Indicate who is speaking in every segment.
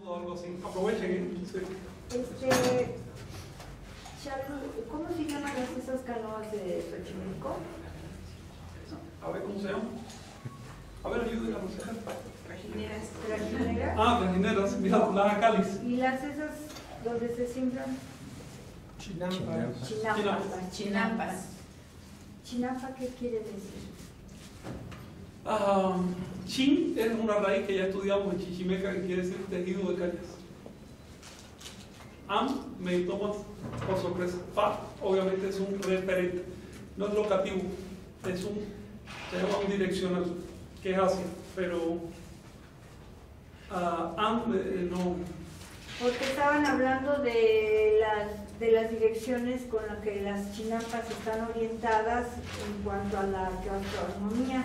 Speaker 1: o algo así. Aprovechen, ¿eh? Sí.
Speaker 2: Chaco, ¿cómo se llaman esas canoas de Xochimilco?
Speaker 1: A ver, ¿cómo se llama? A ver, ayúdenme a aconsejar.
Speaker 2: Trajineras. ¿Trajineras?
Speaker 1: Ah, trajineras, mira, las acalis.
Speaker 2: ¿Y las esas donde se siembran?
Speaker 3: Chinampas.
Speaker 2: Chinampas. ¿Chinampa qué quiere decir?
Speaker 1: Chin es una raíz que ya estudiamos en Chichimeca que quiere decir tejido de cañas. Me tomas por sorpresa. Fa, obviamente, es un referente, no es locativo, es un, se llama un direccional, que es así, pero no.
Speaker 2: Porque estaban hablando de las direcciones con las que las chinampas están orientadas en cuanto a la gastronomía.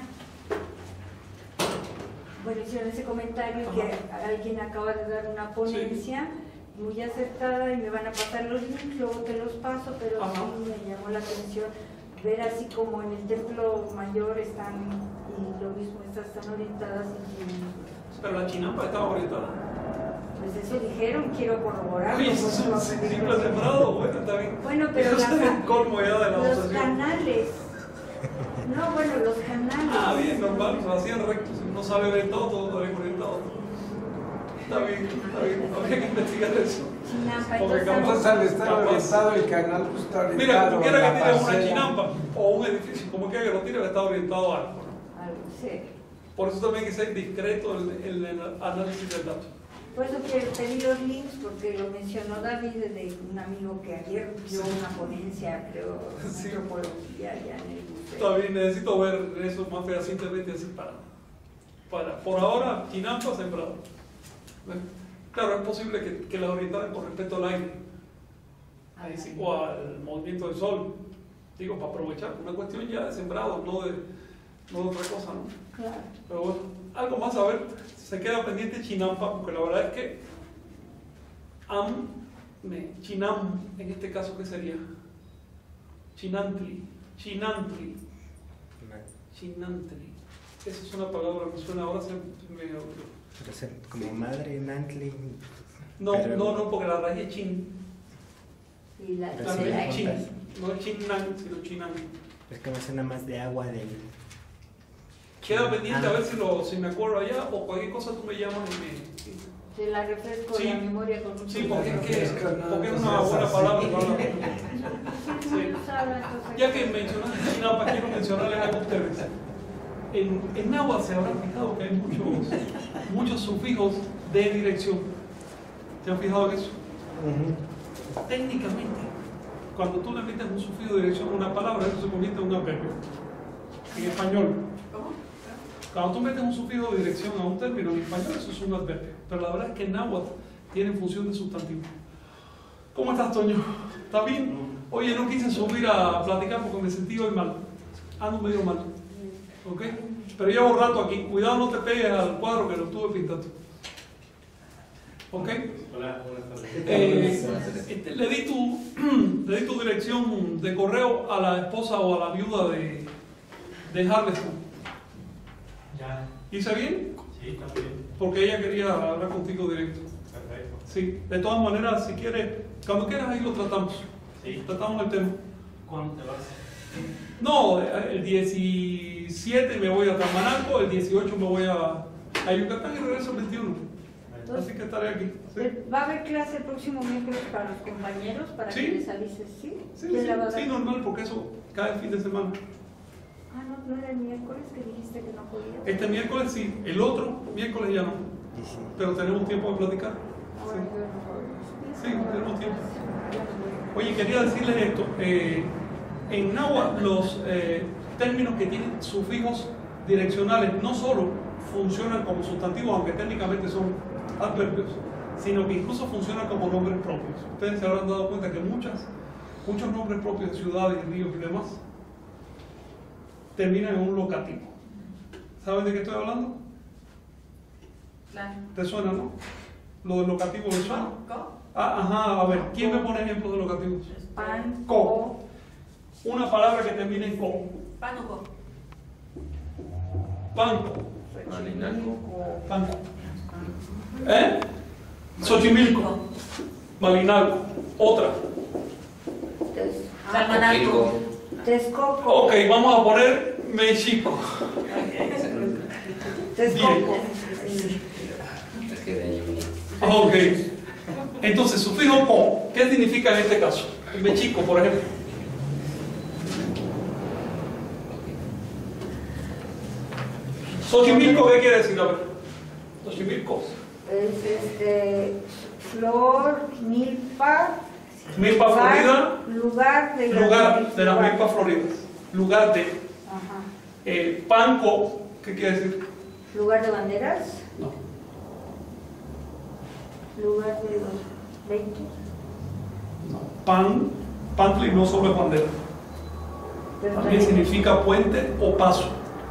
Speaker 2: Bueno, hicieron ese comentario. Ajá. Que alguien acaba de dar una ponencia. Sí. Muy acertada y me van a pasar los links, luego te los paso, pero ajá. Sí me llamó la atención ver así como en el templo mayor están, y lo mismo, estas están orientadas y...
Speaker 1: Pero la chinampa estaba orientada.
Speaker 2: Pues eso dijeron, quiero corroborarlo.
Speaker 1: Oye, eso es un simple sembrado, bueno, está bien.
Speaker 2: Bueno, pero
Speaker 1: eso es el colmo ya de la
Speaker 2: los
Speaker 1: obsesión.
Speaker 2: Canales. No, bueno, los canales.
Speaker 1: Ah, bien, normal, se hacían rectos, no sabe ver todo está bien orientado. Está bien, habría que investigar eso.
Speaker 2: Chinampa,
Speaker 3: porque entonces al estar orientado el canal, pues está orientado.
Speaker 1: Mira, como quiera que tire una chinampa o un edificio, como quiera que lo tire, está orientado a algo.
Speaker 2: Algo, sí.
Speaker 1: Por eso también hay que ser discreto el análisis del dato.
Speaker 2: Por eso quiero pedir los links, porque lo mencionó David de un amigo que ayer dio una ponencia, creo,
Speaker 1: sí.
Speaker 2: Antropología allá en el museo.
Speaker 1: Está bien, necesito ver eso más fehacientemente así para por ahora, chinampa sembrado. Claro, es posible que la orientaran con respecto al aire o al movimiento del sol, digo, para aprovechar una cuestión ya de sembrado, no de otra cosa, ¿no?
Speaker 2: Claro.
Speaker 1: Pero bueno, algo más a ver, se queda pendiente chinampa, porque la verdad es que chinam, en este caso, ¿qué sería? Chinantli. Esa es una palabra que suena ahora, se me olvidó.
Speaker 4: Como madre, Nantli.
Speaker 1: No, porque la raíz es chin.
Speaker 2: Y la
Speaker 1: raíz es chin. No es chinnan, sino chinan.
Speaker 4: Es que me suena más de agua del...
Speaker 1: Queda pendiente a ver si me acuerdo allá o cualquier cosa tú me llamas y me...
Speaker 2: Te la refresco la memoria con mucho.
Speaker 1: Sí, porque es una buena palabra. Sí. Ya que mencionaste chinampa, quiero mencionarles algo a ustedes. En náhuatl se habrán fijado que hay muchos sufijos de dirección. ¿Se han fijado en eso? Técnicamente, cuando tú le metes un sufijo de dirección a una palabra, eso se convierte en un adverbio. En español. Cuando tú metes un sufijo de dirección a un término en español, eso es un adverbio. Pero la verdad es que en náhuatl tiene función de sustantivo. ¿Cómo estás, Toño? ¿Estás bien? Oye, no quise subir a platicar porque me sentí hoy mal. Ando medio mal. ¿Ok? Pero llevo un rato aquí. Cuidado, no te pegues al cuadro que lo estuve pintando. ¿Ok?
Speaker 5: Hola, buenas tardes.
Speaker 1: Le di tu dirección de correo a la esposa o a la viuda de Harleston.
Speaker 5: Ya.
Speaker 1: ¿Hice bien?
Speaker 5: Sí, está bien.
Speaker 1: Porque ella quería hablar contigo directo.
Speaker 5: Perfecto.
Speaker 1: Sí, de todas maneras, si quieres, cuando quieras ahí lo tratamos.
Speaker 5: Sí.
Speaker 1: Tratamos el tema.
Speaker 5: ¿Cuándo te vas?
Speaker 1: No, el 17 me voy a Tamananco, el 18 me voy a Yucatán y regreso el 21.
Speaker 2: Entonces,
Speaker 1: así que estaré aquí. ¿Sí?
Speaker 2: ¿Va a haber clase el próximo miércoles para los compañeros? ¿Para
Speaker 1: ¿Sí?
Speaker 2: que les avises? ¿Sí?
Speaker 1: Sí,
Speaker 2: ¿Quién la va a dar?
Speaker 1: sí, normal, porque eso cae el fin de semana.
Speaker 2: Ah, no era el miércoles que dijiste que no podía.
Speaker 1: Este miércoles sí, el otro miércoles ya no. Pero tenemos tiempo de platicar. Sí, tenemos tiempo. Oye, quería decirles esto. En náhuatl los términos que tienen sufijos direccionales no solo funcionan como sustantivos, aunque técnicamente son adverbios, sino que incluso funcionan como nombres propios. Ustedes se habrán dado cuenta que muchos nombres propios de ciudades, ríos y demás terminan en un locativo. ¿Saben de qué estoy hablando?
Speaker 6: Claro.
Speaker 1: ¿Te suena, no? Lo del locativo ¿le suena? Ajá, a ver, ¿quién me pone ejemplos de locativos?
Speaker 2: Pan,
Speaker 1: Co. Una palabra que termine en co.
Speaker 6: Pánuco.
Speaker 1: Panco.
Speaker 3: Malinalco.
Speaker 1: Panco. ¿Eh? Xochimilco, Malinalco, otra.
Speaker 6: Salmanalco.
Speaker 2: Texcoco.
Speaker 1: Ok, vamos a poner México.
Speaker 2: Texcoco.
Speaker 1: Ok. Entonces, sufijo co, ¿qué significa en este caso? México, por ejemplo. Xochimilco, ¿qué quiere decir? A ver. Xochimilco.
Speaker 2: Es flor, milpa.
Speaker 1: Milpa florida.
Speaker 2: Lugar de
Speaker 1: Las milpas floridas. Lugar de.
Speaker 2: Ajá.
Speaker 1: Panco, ¿qué quiere decir?
Speaker 2: Lugar de banderas.
Speaker 1: No.
Speaker 2: Lugar de los 20.
Speaker 1: No. Pantli no solo es bandera.
Speaker 2: Pero
Speaker 1: También significa puente o paso.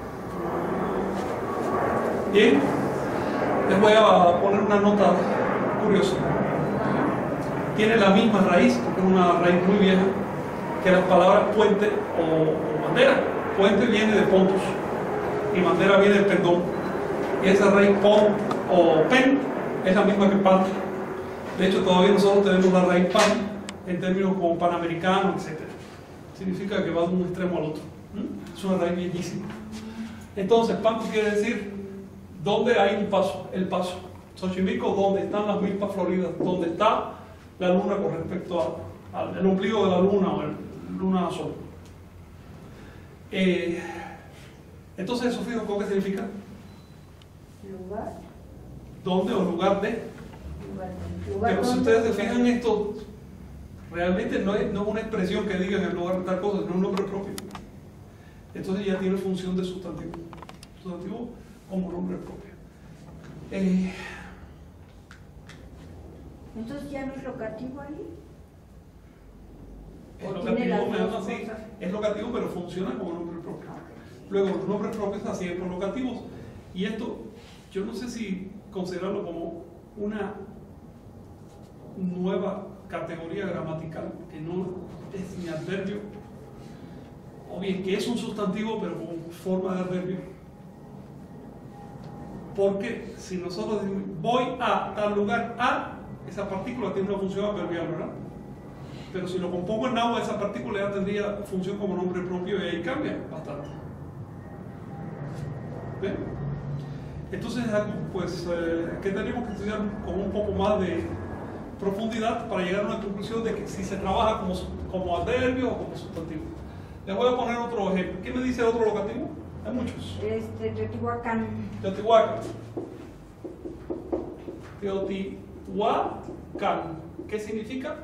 Speaker 1: Bien. Les voy a poner una nota curiosa. Tiene la misma raíz, porque es una raíz muy vieja, que las palabras puente o bandera. Puente viene de pontus y bandera viene de pendón. Y esa raíz pon o pen es la misma que pan. De hecho, todavía nosotros tenemos la raíz pan en términos como panamericano, etc. Significa que va de un extremo al otro. Es una raíz bellísima. Entonces, panco quiere decir ¿dónde hay un paso? El paso. Xochimilco, ¿dónde están las milpas floridas? ¿Dónde está la luna con respecto al ombligo de la luna o el luna sol? Entonces, ¿eso fijo qué significa?
Speaker 2: Lugar.
Speaker 1: ¿Dónde o lugar de?
Speaker 2: Lugar
Speaker 1: Pero si
Speaker 2: donde-
Speaker 1: ustedes se fijan esto, realmente no es una expresión que diga en el lugar de tal cosa, no es un nombre propio. Entonces ya tiene función de sustantivo. Sustantivo como nombre propio.
Speaker 2: Entonces ya no es locativo ahí.
Speaker 1: Es
Speaker 2: ¿O tiene
Speaker 1: locativo,
Speaker 2: las
Speaker 1: me
Speaker 2: dos
Speaker 1: llama así,
Speaker 2: cosas?
Speaker 1: es locativo, pero funciona como nombre propio. Luego, los nombres propios así por locativos. Y esto, yo no sé si considerarlo como una nueva categoría gramatical, que no es ni adverbio, o bien que es un sustantivo, pero con forma de adverbio. Porque si nosotros decimos voy a tal lugar a, esa partícula tiene una función adverbial, ¿verdad? Pero si lo compongo en agua, esa partícula ya tendría función como nombre propio y ahí cambia bastante. ¿Ven? Entonces es algo pues, que tenemos que estudiar con un poco más de profundidad para llegar a una conclusión de que si se trabaja como adverbio o como sustantivo. Les voy a poner otro ejemplo. ¿Qué me dice otro locativo? Hay muchos.
Speaker 2: Teotihuacán.
Speaker 1: Teotihuacán. Teotihuacán. ¿Qué significa?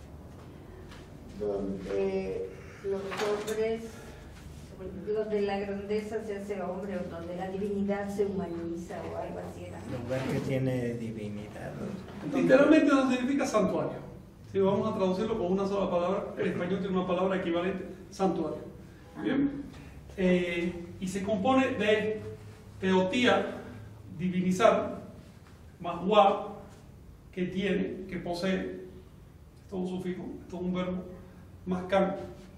Speaker 2: Donde los hombres, donde la grandeza se hace hombre, o donde la divinidad se humaniza, o algo así era.
Speaker 4: Lugar que tiene divinidad.
Speaker 1: Literalmente eso significa santuario. Si vamos a traducirlo con una sola palabra, el español tiene una palabra equivalente, santuario. ¿Bien? Y se compone de teotía, divinizar, más gua, que tiene, que posee, esto es un sufijo, esto es un verbo, más can.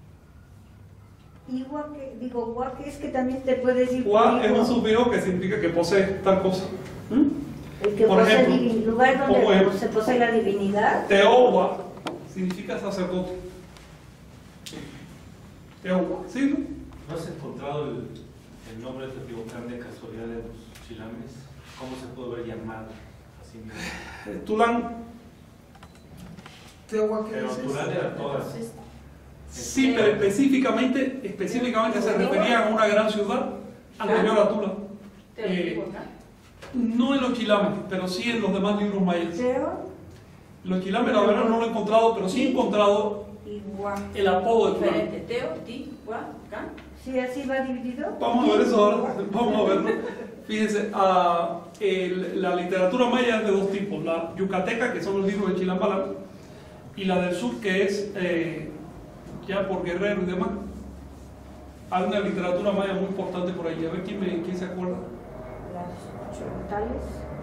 Speaker 2: Y gua que es que también te puede decir.
Speaker 1: Gua es un sufijo que significa que posee tal cosa.
Speaker 2: El que
Speaker 1: Por
Speaker 2: posee
Speaker 1: ejemplo,
Speaker 2: lugar
Speaker 1: como
Speaker 2: donde
Speaker 1: ejemplo,
Speaker 2: se posee la divinidad.
Speaker 1: Teowa significa sacerdote. Teowa, ¿sí? ¿No?
Speaker 5: ¿No has encontrado el nombre de Teotihuacán de casualidad de los chilames? ¿Cómo se puede haber llamado así mismo?
Speaker 1: Tulán.
Speaker 3: Teotihuacán, ¿qué
Speaker 5: Pero
Speaker 3: es
Speaker 5: Tulán
Speaker 3: eso?
Speaker 5: era todas.
Speaker 1: Sí, pero específicamente se refería a una gran ciudad anterior a Tula.
Speaker 6: Teotihuacán.
Speaker 1: No en los chilames, pero sí en los demás libros mayas.
Speaker 2: Teo
Speaker 1: Los chilames, la verdad, no lo he encontrado, pero sí he encontrado
Speaker 2: y gua.
Speaker 1: el apodo de Tulán.
Speaker 6: Diferente. Teotihuacán.
Speaker 2: Sí, así va dividido.
Speaker 1: Vamos a ver eso ahora, vamos a verlo. Fíjense, la literatura maya es de dos tipos: la yucateca, que son los libros de Chilambalam, y la del sur, que es ya por Guerrero y demás. Hay una literatura maya muy importante por ahí. A ver quién se acuerda.
Speaker 2: Las chontales.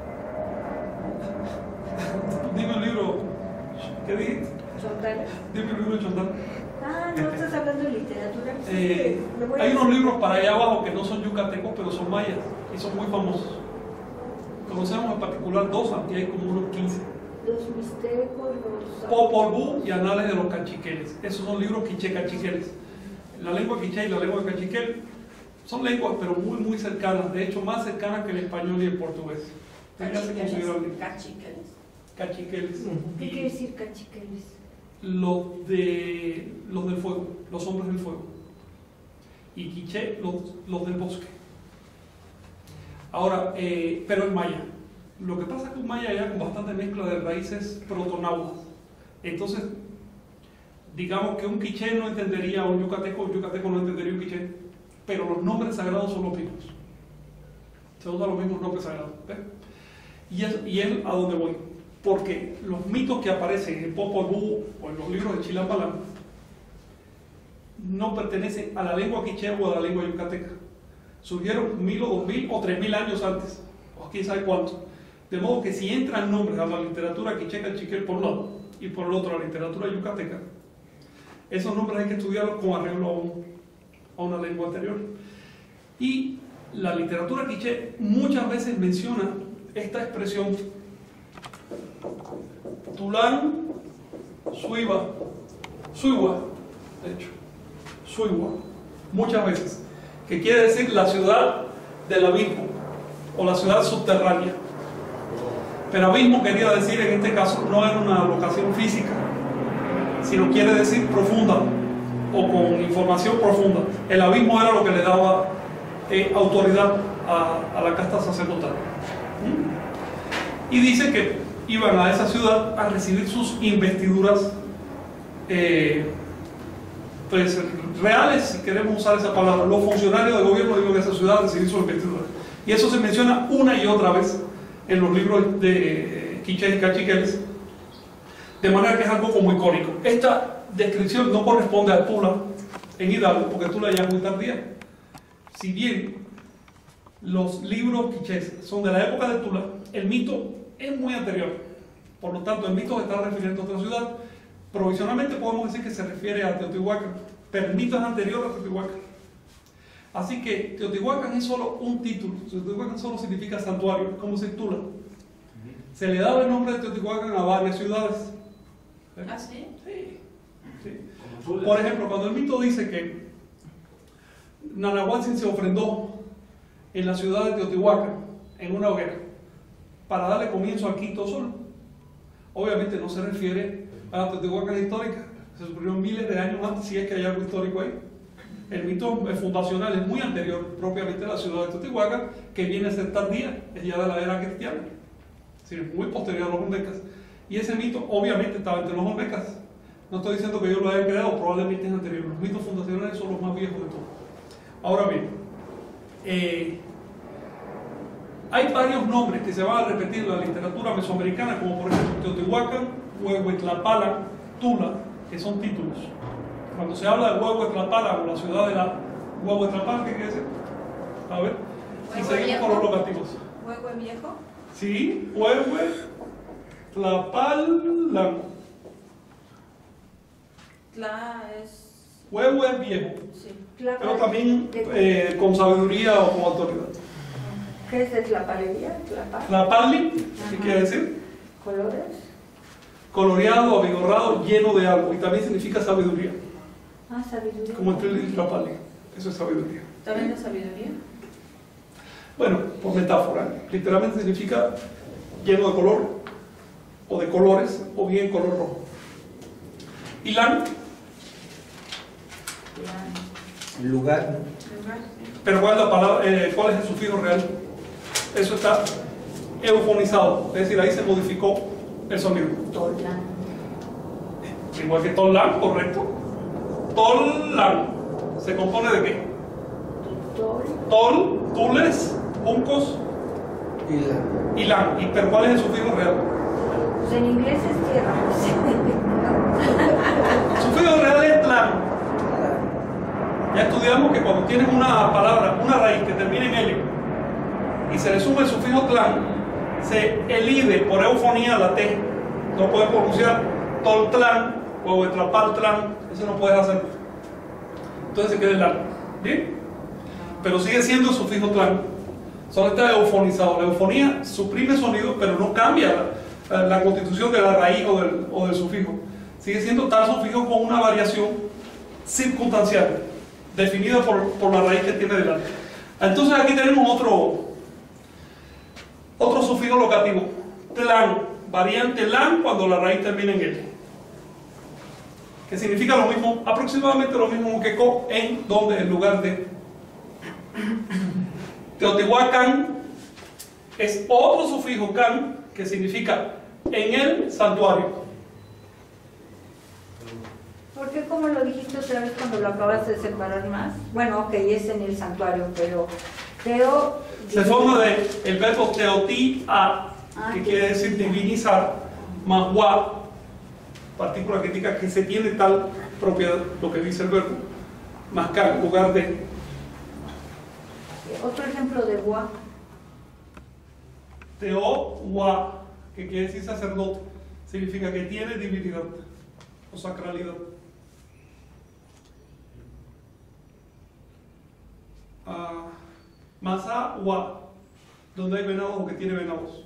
Speaker 1: Dime un libro. ¿Qué dijiste?
Speaker 2: Chontales.
Speaker 1: Dime un libro de Chontal.
Speaker 2: Ah, no estás hablando de literatura. Sí, le voy a
Speaker 1: Hay unos
Speaker 2: decir.
Speaker 1: libros para allá abajo que no son yucatecos, pero son mayas y son muy famosos. Conocemos en particular dos, aquí hay como unos 15.
Speaker 2: Los mixtecos, los...
Speaker 1: Popol Vuh y Anales de los Cachiqueles. Esos son libros quiché cachiqueles. La lengua quiché y la lengua cachiquel son lenguas, pero muy, muy cercanas. De hecho, más cercanas que el español y el portugués.
Speaker 6: Cachiqueles.
Speaker 1: Cachiqueles.
Speaker 2: ¿Qué quiere decir cachiqueles?
Speaker 1: Los del fuego, los hombres del fuego. Y quiché, los del bosque. Ahora, pero en maya. Lo que pasa es que un maya ya con bastante mezcla de raíces protonáhuatl. Entonces, digamos que un quiché no entendería un yucateco no entendería un quiché, pero los nombres sagrados son los mismos. Se usan los mismos nombres sagrados. ¿Ves? Y es a donde voy. Porque los mitos que aparecen en Popol Vuh o en los libros de Chilam Balam no pertenecen a la lengua quiché o a la lengua yucateca. Surgieron 1000 o 2000 o 3000 años antes, o quién sabe cuánto. De modo que si entran nombres a la literatura quiché cachiquel por un lado y por el otro a la literatura yucateca, esos nombres hay que estudiarlos con arreglo a una lengua anterior. Y la literatura quiché muchas veces menciona esta expresión Tulán Suiba, de hecho, Suiwa, muchas veces, que quiere decir la ciudad del abismo o la ciudad subterránea. Pero abismo quería decir en este caso no era una locación física, sino quiere decir profunda o con información profunda. El abismo era lo que le daba autoridad a la casta sacerdotal. Y dice que iban a esa ciudad a recibir sus investiduras pues, reales, si queremos usar esa palabra. Los funcionarios de gobierno iban a esa ciudad a recibir sus investiduras. Y eso se menciona una y otra vez en los libros de quichés y cachiqueles, de manera que es algo como icónico. Esta descripción no corresponde a Tula en Hidalgo, porque Tula ya es muy tardía. Si bien los libros quichés son de la época de Tula, el mito es muy anterior. Por lo tanto, el mito se está refiriendo a otra ciudad. Provisionalmente podemos decir que se refiere a Teotihuacán, pero el mito es anterior a Teotihuacán. Así que Teotihuacán es solo un título. Teotihuacán solo significa santuario, como se Tula. Se le daba el nombre de Teotihuacán a varias ciudades.
Speaker 6: ¿Ah, sí?
Speaker 1: Sí. Por ejemplo, cuando el mito dice que Nanahuatzin se ofrendó en la ciudad de Teotihuacán, en una hoguera, para darle comienzo al quinto sol, obviamente no se refiere a la Teotihuacán histórica. Se ocurrió miles de años antes, si es que hay algo histórico ahí. El mito fundacional es muy anterior propiamente a la ciudad de Teotihuacán, que viene a ser tardía, es ya de la era cristiana, es decir, muy posterior a los olmecas. Y ese mito obviamente estaba entre los olmecas. No estoy diciendo que yo lo haya creado, probablemente es anterior. Los mitos fundacionales son los más viejos de todos. Ahora bien, hay varios nombres que se van a repetir en la literatura mesoamericana, como por ejemplo Teotihuacán, Huehuetlapala, Tula, que son títulos. Cuando se habla de Huehuetlapala o la ciudad de la Huehuetlapala, ¿qué quiere decir? A ver, si seguimos con los locativos.
Speaker 6: ¿Huehue viejo?
Speaker 1: Sí, Huehuetlapala.
Speaker 6: Tla es...
Speaker 1: Huehue es viejo,
Speaker 6: Sí.
Speaker 1: pero también con sabiduría o con autoridad.
Speaker 2: ¿Qué es de Tlapalería?
Speaker 1: Tlapali, ¿qué quiere decir?
Speaker 2: ¿Colores?
Speaker 1: Coloreado, avigorrado, lleno de algo, y también significa sabiduría,
Speaker 2: Ah, sabiduría.
Speaker 1: como el Tlapali, eso es sabiduría.
Speaker 6: ¿También de sabiduría?
Speaker 1: Bueno, por metáfora, literalmente significa lleno de color, o de colores, o bien color rojo. Ilán,
Speaker 4: Lugar.
Speaker 1: pero ¿cuál es la palabra, cuál es el sufijo real? Eso está eufonizado, es decir, ahí se modificó el sonido.
Speaker 2: Tolán.
Speaker 1: Igual que Tolán, correcto. Tolán se compone de qué? Tol, tules, juncos y lán. ¿Pero cuál es el sufijo real?
Speaker 2: Pues en inglés es tierra.
Speaker 1: El sufijo real es tlán. Ya estudiamos que cuando tienes una palabra, una raíz que termina en L y se le suma el sufijo tlán, se elide por eufonía la T. No puedes pronunciar Toltlán o Etlapaltlán, eso no puedes hacer. Entonces se queda el lán. ¿Bien? Pero sigue siendo el sufijo tlán. Solo está eufonizado. La eufonía suprime sonido, pero no cambia la constitución de la raíz o del sufijo. Sigue siendo tal sufijo con una variación circunstancial, definida por la raíz que tiene delante. Entonces aquí tenemos otro sufijo locativo, tlan, variante lan cuando la raíz termina en él, que significa lo mismo, aproximadamente lo mismo que co, en, donde, en lugar de. Teotihuacán es otro sufijo can que significa en el santuario.
Speaker 2: ¿Por qué, como lo dijiste otra vez cuando lo acabas de separar más? Bueno, ok, es en el santuario, pero teo...
Speaker 1: Se forma de el verbo teotia, que quiere decir divinizar, más wa, partícula que indica que se tiene tal propiedad, lo que dice el verbo, más can, en lugar de.
Speaker 2: Otro ejemplo de wa.
Speaker 1: Teo wa, que quiere decir sacerdote, significa que tiene divinidad o sacralidad. Masa wa, donde hay venados o que tiene venados.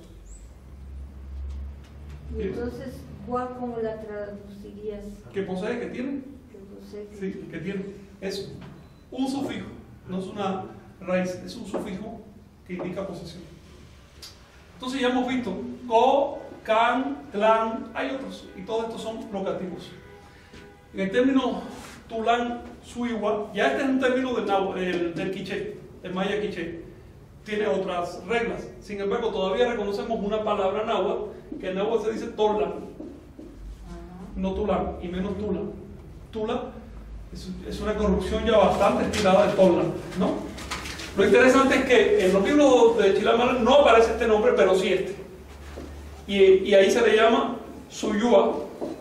Speaker 2: Y entonces, wa, ¿cómo la traducirías?
Speaker 1: Que posee, que tiene.
Speaker 2: Que posee,
Speaker 1: Sí, que tiene. Es un sufijo, no es una raíz, es un sufijo que indica posesión. Entonces ya hemos visto co, can, tlan, hay otros, y todos estos son locativos. En el término tulán, suiwa, ya este es un término del quiché, del maya quiché, tiene otras reglas. Sin embargo, todavía reconocemos una palabra náhuatl, que en náhuatl se dice tolan, no tulán, y menos tula. Tula es una corrupción ya bastante estirada de tolan, ¿no? Lo interesante es que en los libros de Chilamala no aparece este nombre, pero sí este. Y ahí se le llama Suyúa,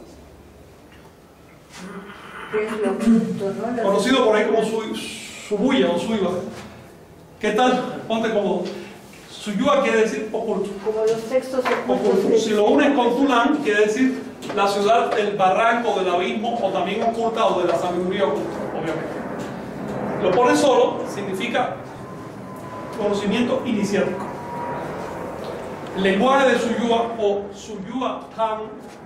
Speaker 2: que es lo oculto, ¿no?
Speaker 1: conocido por ahí como Subuya o Suiba. ¿Qué tal? Ponte cómodo. Suyúa quiere decir oculto.
Speaker 2: Como los textos ocultos.
Speaker 1: Oculto. Si lo unes con Tulán, quiere decir la ciudad del barranco, del abismo, o también oculta, o de la sabiduría oculta, obviamente. Lo pone solo, significa conocimiento iniciático. El lenguaje de Suyúa o Suyúa Tan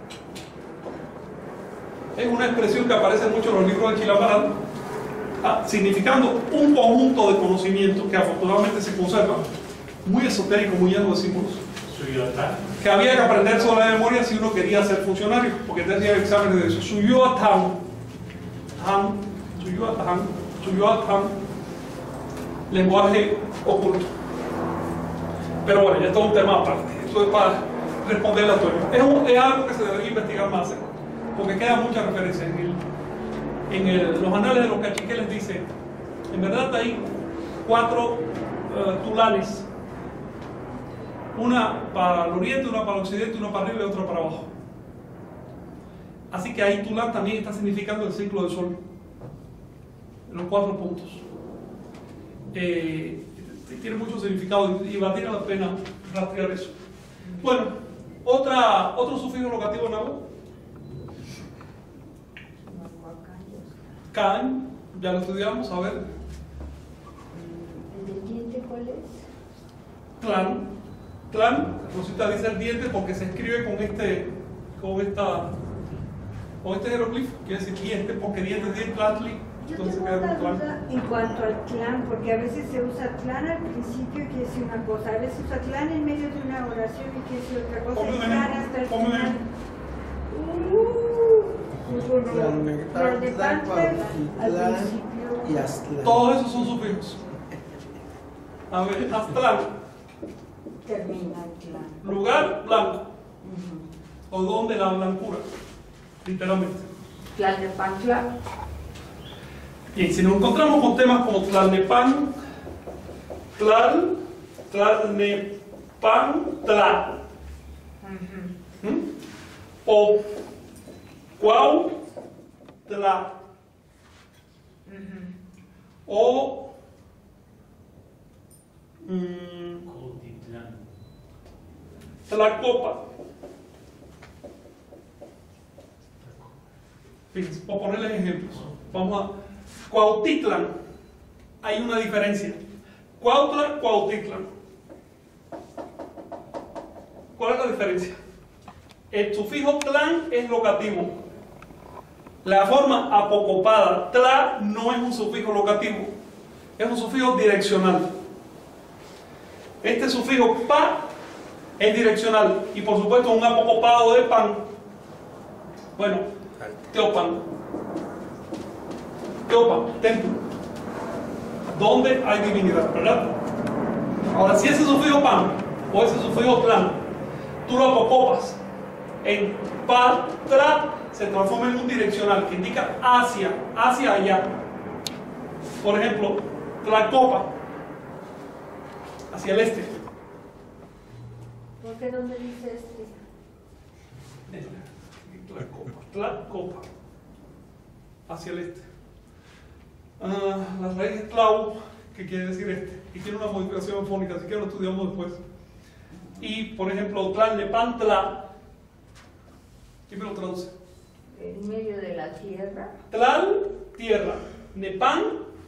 Speaker 1: es una expresión que aparece mucho en los libros de Chilamala, significando un conjunto de conocimientos que afortunadamente se conserva, muy esotérico, muy lleno de símbolos, que había que aprender sobre la memoria si uno quería ser funcionario, porque te hacía exámenes de eso. Suyúa Tan, Suyúa Tan, lenguaje oculto. Pero bueno, ya esto es un tema aparte. Esto es para responder a todo. Es algo que se debería investigar más, porque queda mucha referencia. Los anales de los cachiqueles dice, en verdad hay 4 tulanes. Una para el oriente, una para el occidente, una para arriba y otra para abajo. Así que ahí tulán también está significando el ciclo del sol. En los 4 puntos. Tiene mucho significado y valdría la pena rastrear eso. Bueno, otro sufijo locativo en agua. Can, ya lo estudiamos, a ver.
Speaker 2: ¿El del diente cuál es?
Speaker 1: Tlan, Rosita dice el diente porque se escribe con este jeroglifo, quiere decir diente, porque diente es diente, tlatli.
Speaker 2: Yo
Speaker 1: Entonces
Speaker 2: tengo
Speaker 1: queda
Speaker 2: una
Speaker 1: con
Speaker 2: duda en cuanto al clan, porque a veces se usa clan al principio y quiere decir una cosa, a veces usa clan en medio de una oración y quiere decir otra cosa, y clan hasta el final.
Speaker 3: y Aztlán.
Speaker 1: Todos esos son sufijos. A ver, Aztlán,
Speaker 2: Termina el clan.
Speaker 1: lugar blanco, o donde la blancura, literalmente.
Speaker 2: Tlalnepantla.
Speaker 1: Y si nos encontramos con temas como Tlalnepan, Tlalnepantla, o Cuautla, o Tlacopa. Fíjense, por ponerles ejemplos, vamos a Cuautitlán, hay una diferencia. Cuautla, Cuautitlán. ¿Cuál es la diferencia? El sufijo tlan es locativo. La forma apocopada, tla, no es un sufijo locativo, es un sufijo direccional. Este sufijo pa es direccional y por supuesto un apocopado de pan. Bueno, teopan, templo, donde hay divinidad, ¿verdad? Ahora, si ese sufijo pan o ese sufijo tlan, tú lo apocopas en pa, tra, se transforma en un direccional que indica hacia allá. Por ejemplo, Tlacopa, hacia el este.
Speaker 2: ¿Por qué dónde dice este?
Speaker 1: Tlacopa, hacia el este. La raíz es tlau, que quiere decir este, y tiene una modificación fónica, así que lo estudiamos después. Y, por ejemplo, Tlalnepantla, ¿quién me lo traduce?
Speaker 2: En medio de la tierra.
Speaker 1: Tlal, tierra. Nepan,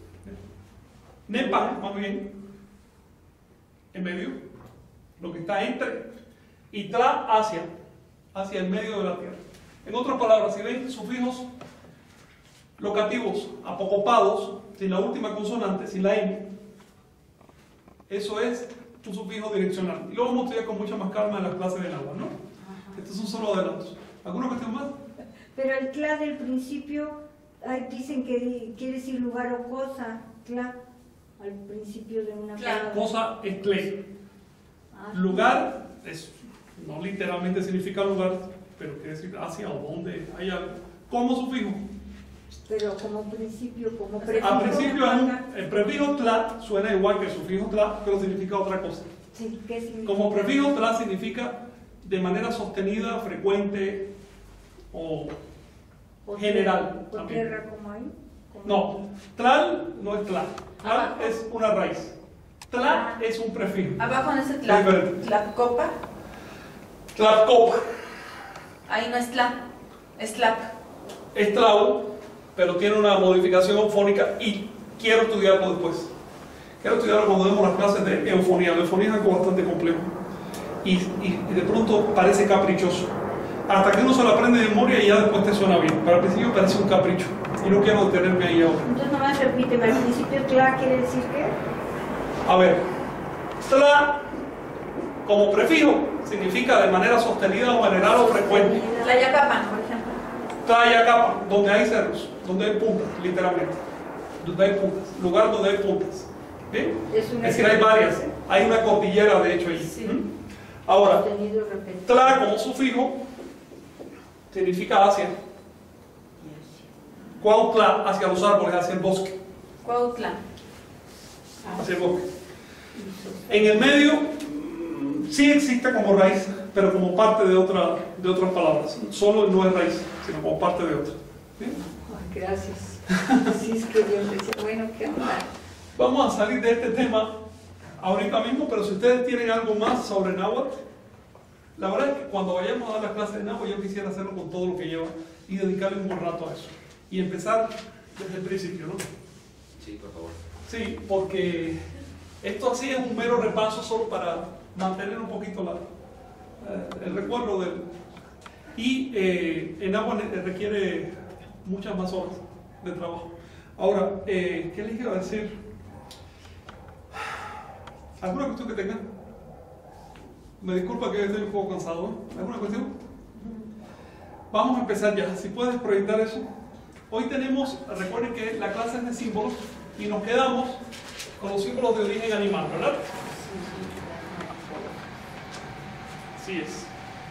Speaker 1: más bien, en medio, lo que está entre, y Tla, hacia el medio de la tierra. En otras palabras, si ven sufijos locativos apocopados, sin la última consonante, sin la M, eso es un sufijo direccional. Y lo vamos a estudiar con mucha más calma en las clases de náhuatl, ¿no? Estos son solo adelantos. ¿Alguna cuestión más?
Speaker 2: Pero el tla del principio, dicen que quiere decir lugar o cosa, tla, al principio de una palabra.
Speaker 1: Cosa es tle. Lugar no literalmente significa lugar, pero quiere decir hacia o donde hay algo. Como sufijo.
Speaker 2: Pero como principio, como prefijo.
Speaker 1: Al principio el prefijo tla suena igual que el sufijo tla, pero significa otra cosa.
Speaker 2: Sí, ¿qué significa?
Speaker 1: Como prefijo tla significa de manera sostenida, frecuente o general.
Speaker 2: ¿O tierra como ahí?
Speaker 1: No, tlal no es tla. Tlal es una raíz. Tla es un prefijo.
Speaker 6: Abajo en ese Tlacopa.
Speaker 1: Tlacopa.
Speaker 6: Ahí no es Tla, es Tlap.
Speaker 1: Es tlau, pero tiene una modificación fónica y quiero estudiarlo después. Quiero estudiarlo cuando demos las clases de eufonía. La eufonía es algo bastante complejo y de pronto parece caprichoso. Hasta que uno se lo aprende de memoria y ya después te suena bien. Pero al principio parece un capricho y no quiero detenerme ahí ahora.
Speaker 2: Entonces nomás repíteme, al principio tla quiere decir qué?
Speaker 1: A ver, tla como prefijo significa de manera sostenida o general o frecuente.
Speaker 6: Tlayacapan, por ejemplo.
Speaker 1: Tlayacapan, donde hay cerros, donde hay puntas, literalmente. Donde hay puntas, lugar donde hay puntas. ¿Bien? Es decir, hay varias. Hay una cordillera, de hecho, ahí.
Speaker 6: Sí.
Speaker 1: Ahora, tla como sufijo significa hacia. Cuautla, hacia los árboles, hacia el bosque.
Speaker 6: Cuautla.
Speaker 1: Hacia el bosque. En el medio sí existe como raíz, pero como parte de otras palabras. Solo no es raíz, sino como parte de otra. ¿Sí?
Speaker 2: Ay, gracias. Sí, es que yo decía, bueno, ¿qué onda?
Speaker 1: Vamos a salir de este tema ahorita mismo, pero si ustedes tienen algo más sobre náhuatl, la verdad es que cuando vayamos a dar las clases de náhuatl yo quisiera hacerlo con todo lo que lleva y dedicarle un buen rato a eso. Y empezar desde el principio, ¿no?
Speaker 7: Sí, por favor.
Speaker 1: Sí, porque esto así es un mero repaso solo para mantener un poquito el recuerdo del... Y en agua requiere muchas más horas de trabajo. Ahora, ¿qué les iba a decir? ¿Alguna cuestión que tengan? Me disculpa que estoy un poco cansado, ¿eh? ¿Alguna cuestión? Vamos a empezar ya. Si puedes proyectar eso. Hoy tenemos, recuerden que la clase es de símbolos y nos quedamos con los símbolos de origen animal, ¿verdad? Así es.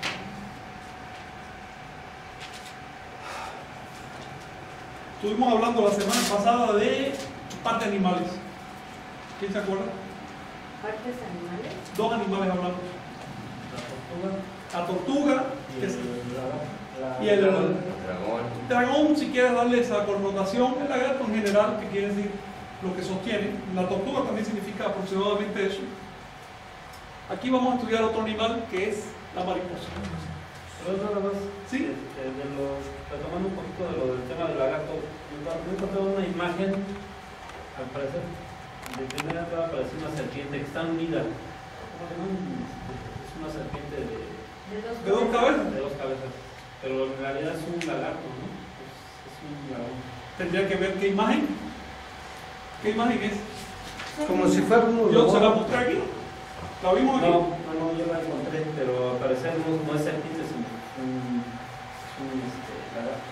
Speaker 1: Estuvimos hablando la semana pasada de partes animales. ¿Quién se acuerda?
Speaker 2: ¿Partes animales?
Speaker 1: Dos animales hablamos. La tortuga y el dragón, si quieres darle esa connotación, el lagarto en general, que quiere decir lo que sostiene. La tortuga también significa aproximadamente eso. Aquí vamos a estudiar otro animal que es la mariposa.
Speaker 5: Pero nada más,
Speaker 1: ¿Sí?
Speaker 5: retomando un poquito de lo del tema del lagarto, yo encontré una imagen, al parecer, de primera aparece una serpiente que está unida. Es una serpiente
Speaker 1: ¿De dos cabezas?
Speaker 5: De dos cabezas. Pero en realidad es un lagarto, ¿no? Es un dragón.
Speaker 1: Tendría que ver qué imagen. ¿Qué imagen es?
Speaker 3: Como si fuera un
Speaker 1: Yo se la mostré aquí. ¿La vimos aquí?
Speaker 5: No, yo la encontré, pero al parecer no es serpiente, sino un lagarto.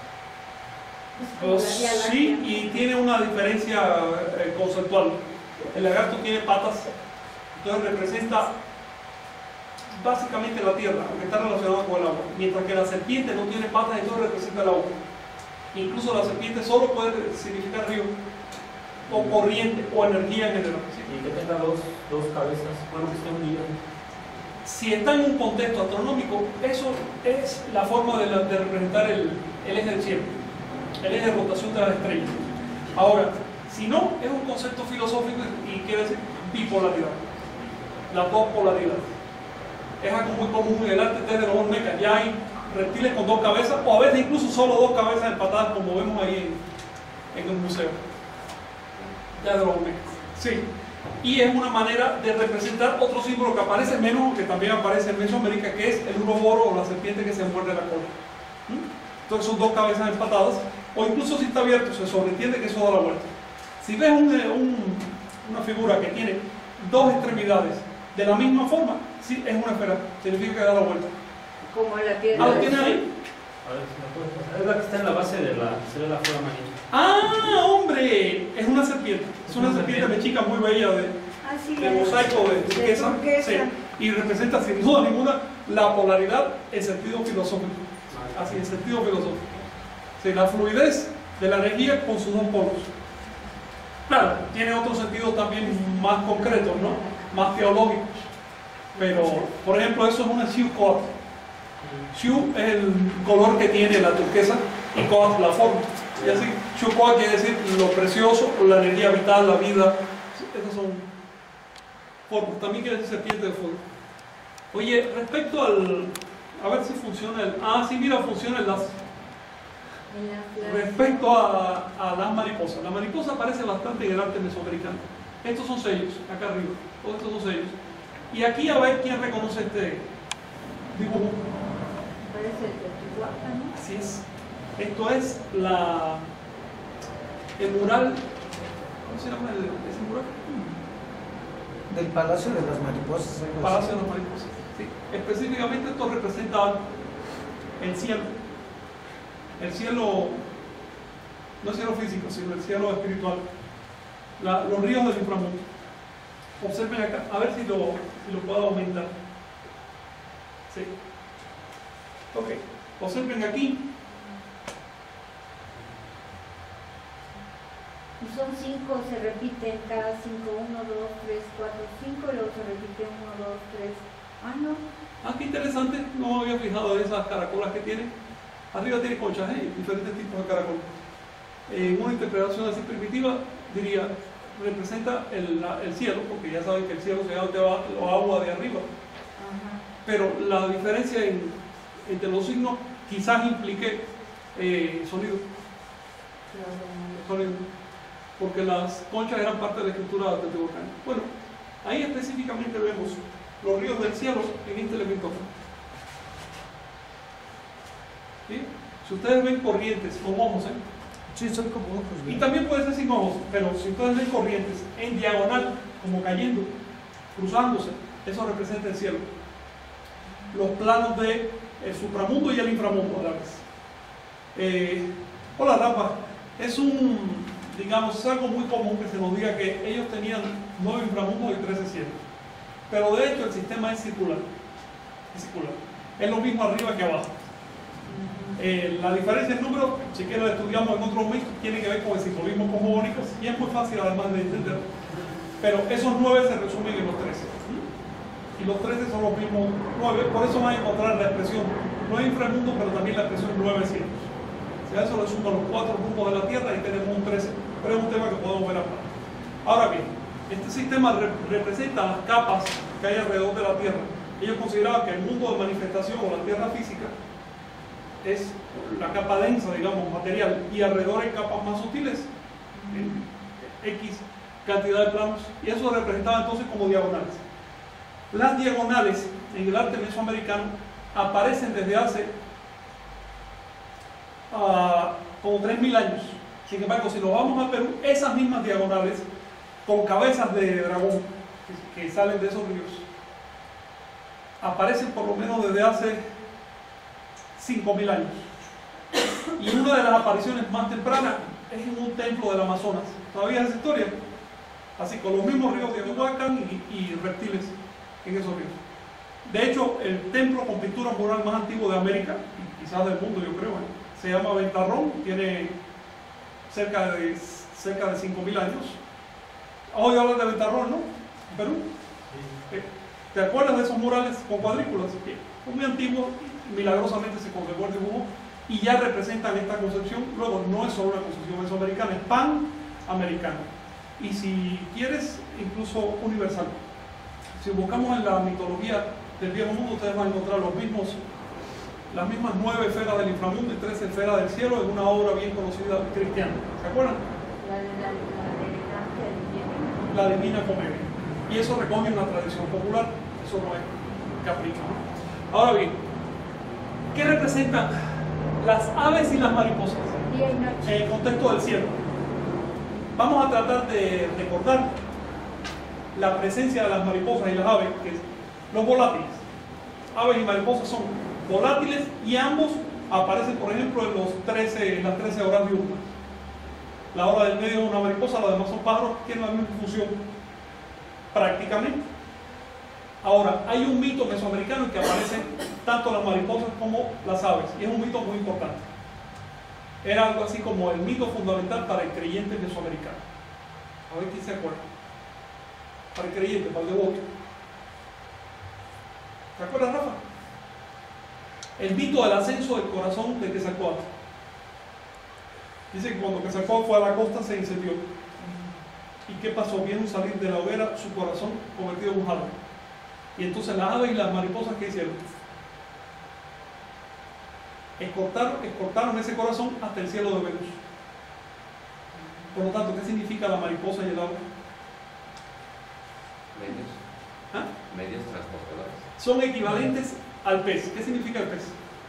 Speaker 1: Sí, y tiene una diferencia conceptual. El lagarto tiene patas, entonces representa básicamente la tierra, aunque está relacionado con el agua, mientras que la serpiente no tiene patas, entonces representa el agua. Incluso la serpiente solo puede significar río, o corriente, o energía en general. ¿Sí?
Speaker 5: Y que tenga dos cabezas, bueno, que esté unido.
Speaker 1: Si está en un contexto astronómico, eso es la forma de representar el eje del cielo, el eje de rotación de las estrellas. Ahora, si no, es un concepto filosófico y quiere decir bipolaridad, las dos polaridades. Es algo muy común en el arte desde los olmecas. Ya hay reptiles con dos cabezas, o a veces incluso solo dos cabezas empatadas, como vemos ahí en el museo. Ya de los olmecas. Sí. Y es una manera de representar otro símbolo que aparece menos, que también aparece en Mesoamérica, que es el uroboro o la serpiente que se muerde la cola. Entonces son dos cabezas empatadas, o incluso si está abierto, se sobreentiende que eso da la vuelta. Si ves una figura que tiene dos extremidades de la misma forma, sí, es una esfera, significa que da la vuelta.
Speaker 2: Como la piedra.
Speaker 1: ¿Lo tiene ahí?
Speaker 5: A ver si me puedes pasar. Es la que está en la base de se ve la flor amarilla.
Speaker 1: ¡Ah, hombre! Es una serpiente. Es una serpiente mexica muy bella de mosaico de turquesa. Sí. Y representa sin duda ninguna la polaridad en sentido filosófico. Así, en sentido filosófico. Sí, la fluidez de la energía con sus dos polos. Claro, tiene otros sentidos también más concretos, ¿no? Más teológicos. Pero, por ejemplo, eso es una Xiu-Coatl. Xiu es el color que tiene la turquesa y Coatl la forma. Y así, Xiu-Coatl quiere decir lo precioso, la energía vital, la vida. Esas son formas. También quiere decir serpiente de fuego. Oye, respecto al... A ver si funciona el... Ah, sí, mira, funciona el lazo. Respecto a las mariposas. La mariposa aparece bastante en el arte mesoamericano. Estos son sellos, acá arriba. Todos estos son sellos. Y aquí a ver quién reconoce este dibujo.
Speaker 2: Parece el Teotihuacán, ¿no?
Speaker 1: Así es. Esto es el mural. ¿Cómo se llama ese mural?
Speaker 3: Del Palacio de las Mariposas.
Speaker 1: Palacio de las Mariposas. Sí. Específicamente esto representa el cielo. El cielo, no el cielo físico, sino el cielo espiritual. Los ríos del inframundo. Observen acá, a ver si lo puedo aumentar. Sí. Ok, observen aquí.
Speaker 2: Y son 5, se repiten cada 5, 1, 2, 3, 4, 5, y luego se repite 1, 2, 3. Ah, no.
Speaker 1: Ah, qué interesante, no me había fijado en esas caracolas que tiene. Arriba tiene conchas, diferentes tipos de caracolas. En una interpretación así primitiva, diría, representa el cielo, porque ya saben que el cielo se llama agua de arriba.
Speaker 2: Ajá.
Speaker 1: Pero la diferencia entre los signos quizás implique sonido. Sonido. Porque las conchas eran parte de la escritura teotihuacana. Bueno, ahí específicamente vemos los ríos del cielo en este elemento. ¿Sí? Si ustedes ven corrientes con ojos,
Speaker 3: sí, son como ojos.
Speaker 1: y también puede ser sin ojos, pero si ustedes ven corrientes en diagonal, como cayendo, cruzándose, eso representa el cielo. Los planos del supramundo y el inframundo a la vez. Hola Rafa, es algo muy común que se nos diga que ellos tenían 9 inframundos y 13 cielos. Pero de hecho el sistema es circular. Es lo mismo arriba que abajo. La diferencia en número, si quieren la estudiamos en otro momento, tiene que ver con el simbolismo cosmogónico y es muy fácil además de entender. Pero esos 9 se resumen en los 13. Y los 13 son los mismos 9, por eso van a encontrar la expresión 9 inframundos, pero también la expresión 9 cielos. Si a eso le suman los 4 puntos de la Tierra y tenemos un 13, pero es un tema que podemos ver acá. Ahora bien, este sistema representa las capas que hay alrededor de la Tierra. Ellos consideraban que el mundo de manifestación o la Tierra física es la capa densa, digamos, material, y alrededor hay capas más sutiles, X cantidad de planos, y eso se representaba entonces como diagonales. Las diagonales en el arte mesoamericano aparecen desde hace como 3.000 años. Sin embargo, si nos vamos a Perú, esas mismas diagonales con cabezas de dragón que salen de esos ríos aparecen por lo menos desde hace 5.000 años. Y una de las apariciones más tempranas es en un templo del Amazonas. ¿Todavía es esa historia? Así, con los mismos ríos de Teotihuacán y reptiles en esos ríos. De hecho, el templo con pintura mural más antiguo de América, y quizás del mundo, yo creo, se llama Ventarrón, tiene cerca de 5.000 años. ¿Has oído hablar de Ventarrón, no? En Perú. ¿Te acuerdas de esos murales con cuadrículas? Son muy antiguos, milagrosamente se conservó el dibujo y ya representan esta concepción. Luego, no es solo una concepción mesoamericana, es panamericana. Y si quieres, incluso universal. Si buscamos en la mitología del viejo mundo, ustedes van a encontrar las mismas 9 esferas del inframundo y 13 esferas del cielo en una obra bien conocida cristiana. ¿Se acuerdan? La Divina Comedia. Y eso recoge una tradición popular, eso no es capricho, ¿no? Ahora bien, ¿qué representan las aves y las mariposas en el contexto del cielo? Vamos a tratar de recordar la presencia de las mariposas y las aves, que es los volátiles. Aves y mariposas son volátiles y ambos aparecen, por ejemplo, en las 13 horas diurnas. La hora del medio es una mariposa, los demás son pájaros que tienen la misma función prácticamente. Ahora, hay un mito mesoamericano en que aparecen tanto las mariposas como las aves, y es un mito muy importante. Era algo así como el mito fundamental para el creyente mesoamericano. A ver quién se acuerda. Para el creyente, para el devoto. ¿Se acuerda, Rafa? El mito del ascenso del corazón de Quetzalcóatl. Dice que cuando Quetzalcóatl fue a la costa se incendió. ¿Y qué pasó? Vieron salir de la hoguera su corazón convertido en un árbol. Y entonces las aves y las mariposas, ¿qué hicieron? Escortaron ese corazón hasta el cielo de Venus. Por lo tanto, ¿qué significa la mariposa y el ave?
Speaker 7: Medios transportadores.
Speaker 1: Son equivalentes al pez. ¿Qué significa el pez?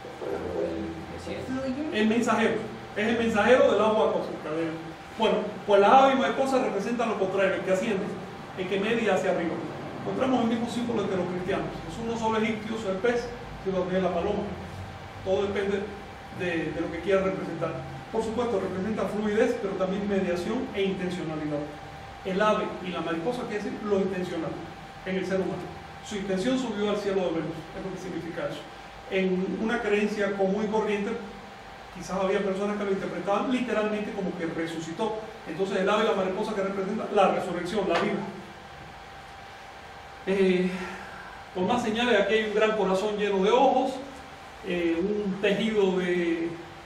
Speaker 1: El mensajero. Es el mensajero del agua cósmica. Bueno, pues las aves y mariposas representan lo contrario, el que asciende, el que media hacia arriba. Encontramos el mismo símbolo entre los cristianos. Es uno solo egipcio, el pez, sino que es la paloma. Todo depende de lo que quiera representar. Por supuesto, representa fluidez, pero también mediación e intencionalidad. El ave y la mariposa quiere decir lo intencional en el ser humano. Su intención subió al cielo de Venus, es lo que significa eso. En una creencia común y corriente, quizás había personas que lo interpretaban literalmente como que resucitó. Entonces el ave y la mariposa que representa la resurrección, la vida. Con más señales, aquí hay un gran corazón lleno de ojos, un tejido de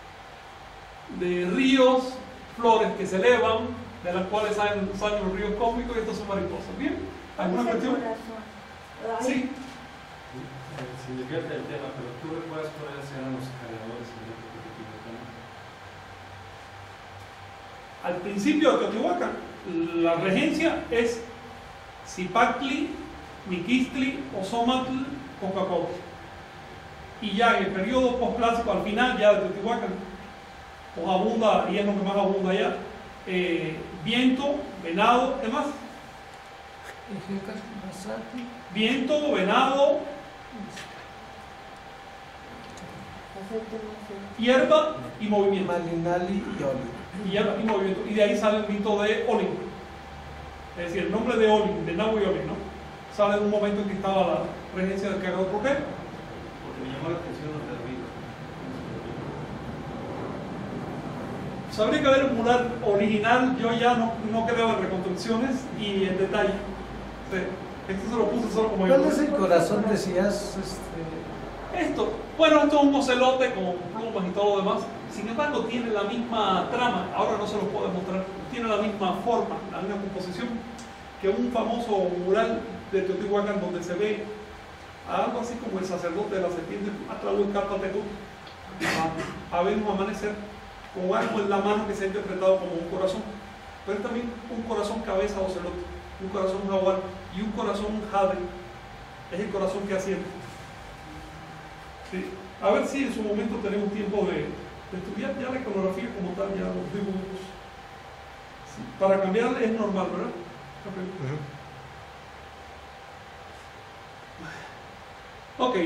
Speaker 1: ríos, flores que se elevan, de las cuales salen los ríos cósmicos, y estos son mariposas. ¿Bien? ¿Alguna cuestión? Sí.
Speaker 5: Se desvierte el tema, pero ¿tú recuerdas cuáles eran los creadores en Teotihuacán?
Speaker 1: Al principio de Teotihuacán, la regencia es Zipactli, Miquistli, Ozomatl, Cocacote. Y ya en el periodo postclásico, al final ya de Teotihuacán, pues abunda, y es lo que más abunda allá, viento, venado, ¿qué más? Viento, venado, hierba y movimiento.
Speaker 3: Malinali y Oli.
Speaker 1: Hierba y movimiento. Y de ahí sale el mito de Olin. Es decir, el nombre de Olin, de Nahu y Olin, ¿no? Sale en un momento en que estaba la regencia del cargador. ¿Por qué?
Speaker 5: Porque me llamó la atención lo del río.
Speaker 1: Habría que ver el mural original. Yo ya no creo en reconstrucciones y en detalle. Esto se lo puse solo como
Speaker 3: ¿Cuál es el corazón, decías?
Speaker 1: Esto, bueno, esto es un ocelote con plumas y todo lo demás. Sin embargo, tiene la misma trama. Ahora no se lo puedo mostrar. Tiene la misma forma, la misma composición que un famoso mural de Teotihuacán donde se ve algo así como el sacerdote de la serpiente Atlahuicalpatecu a ver un amanecer con algo en la mano que se ha interpretado como un corazón, pero también un corazón cabeza ocelote, un corazón jaguar y un corazón jade. Es el corazón que asciende. ¿sí? A ver si en su momento tenemos tiempo de estudiar ya la iconografía como tal, ya los dibujos. Sí, para cambiarle es normal, ¿verdad? Ok.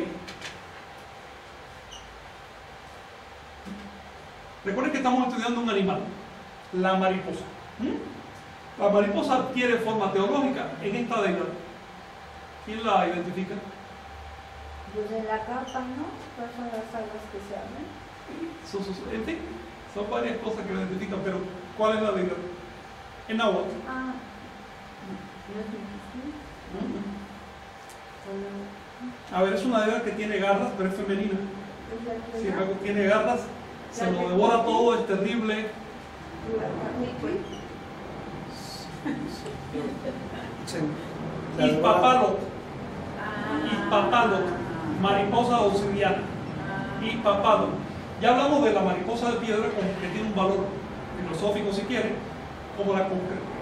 Speaker 1: Recuerden que estamos estudiando un animal, la mariposa. La mariposa adquiere forma teológica en esta deidad. ¿Quién la identifica?
Speaker 2: Pues en la capa, ¿no? ¿Cuáles son las alas que se abren?
Speaker 1: En fin, son varias cosas que la identifican, pero ¿cuál es la deidad? En náhuatl.
Speaker 2: Ah, ¿no es difícil?
Speaker 1: A ver, es una deidad que tiene garras, pero es femenina. Si algo tiene garras, se lo devora todo, es terrible. Ispapalot. Ispapalot. Mariposa obsidiana. Ispapalot. Ya hablamos de la mariposa de piedra como que tiene un valor filosófico si quiere, como la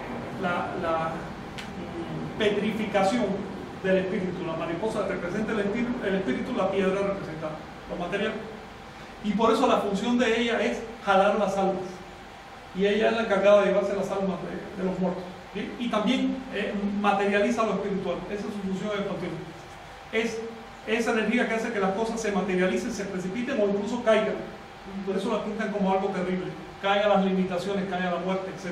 Speaker 1: petrificación del espíritu. La mariposa representa el espíritu, la piedra representa lo material. Y por eso la función de ella es jalar las almas. Y ella es la encargada de llevarse las almas de los muertos. ¿Sí? Y también materializa lo espiritual. Esa es su función en el panteón. Es esa energía que hace que las cosas se materialicen, se precipiten o incluso caigan. Por eso la pintan como algo terrible. Caigan las limitaciones, caiga la muerte, etc.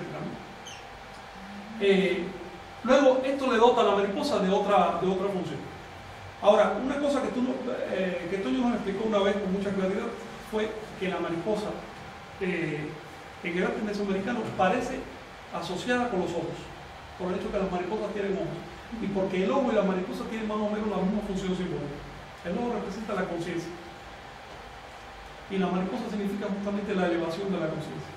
Speaker 1: Luego, esto le dota a la mariposa de otra función. Ahora, una cosa que Toño nos explicó una vez con mucha claridad fue que la mariposa en el arte mesoamericano parece asociada con los ojos, por el hecho que las mariposas tienen ojos, y porque el ojo y la mariposa tienen más o menos la misma función simbólica. El ojo representa la conciencia, y la mariposa significa justamente la elevación de la conciencia.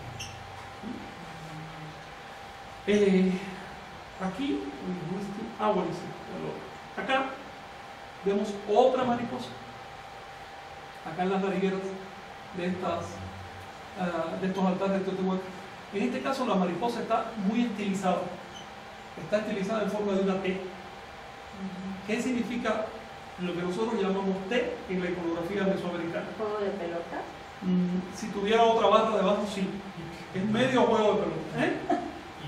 Speaker 1: Aquí, bueno, acá vemos otra mariposa, acá en las narigueras de estos altares de Teotihuacán. En este caso la mariposa está muy estilizada, está estilizada en forma de una T. ¿Qué significa lo que nosotros llamamos T en la iconografía mesoamericana?
Speaker 2: ¿Juego de pelota?
Speaker 1: Si tuviera otra barra debajo, sí. Es medio juego de pelota.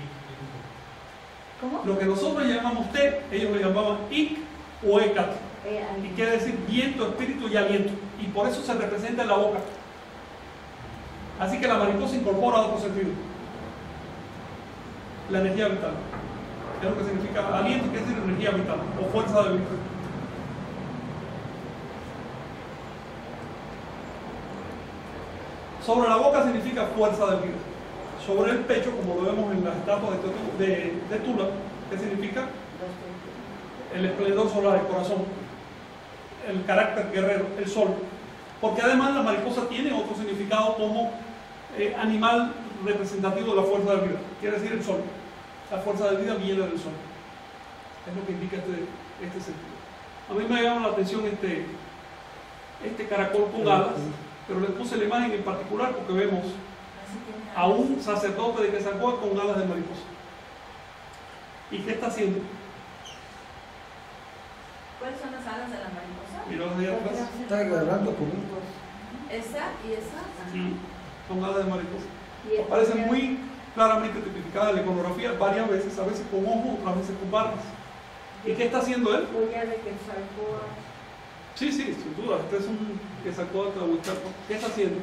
Speaker 2: ¿Cómo?
Speaker 1: Lo que nosotros llamamos T, ellos le llamaban Ik o Ekat. Y quiere decir viento, espíritu y aliento. Y por eso se representa en la boca. Así que la mariposa incorpora otro sentido. La energía vital. Es lo que significa aliento, que es decir energía vital o fuerza de vida. Sobre la boca significa fuerza de vida. Sobre el pecho, como lo vemos en las estatuas de Tula, que significa el esplendor solar, el corazón, el carácter guerrero, el sol. Porque además la mariposa tiene otro significado como animal representativo de la fuerza de vida, quiere decir el sol. La fuerza de vida viene del sol. Es lo que indica este sentido. A mí me llama la atención este caracol con alas, pero le puse la imagen en particular porque vemos a un sacerdote de Quetzalcóatl con alas de mariposa. ¿Y qué está haciendo?
Speaker 6: ¿Cuáles son las alas de la mariposa?
Speaker 1: Mira allá atrás.
Speaker 3: Está agarrando con un...
Speaker 6: ¿Esa y esa?
Speaker 1: Sí, con alas de mariposa. Aparecen muy claramente tipificadas en la iconografía varias veces, a veces con ojos, otras veces con barras. ¿Y qué está haciendo él?
Speaker 2: Collar de Quetzalcóatl.
Speaker 1: Sí, sin duda, este es un Quetzalcóatl de Huichaco. ¿Qué está haciendo?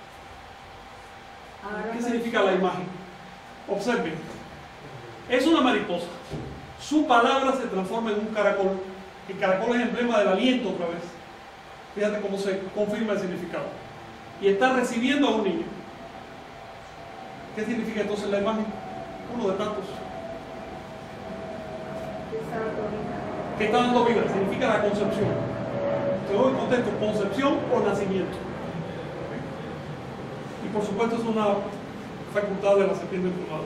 Speaker 1: ¿Qué significa la imagen? Observen, es una mariposa. Su palabra se transforma en un caracol. El caracol es emblema del aliento otra vez. Fíjate cómo se confirma el significado. Y está recibiendo a un niño. ¿Qué significa entonces la imagen? Uno de tantos. ¿Qué está dando vida? Significa la concepción. Te doy contexto, concepción o nacimiento. Y por supuesto es una facultad de la serpiente emplumada.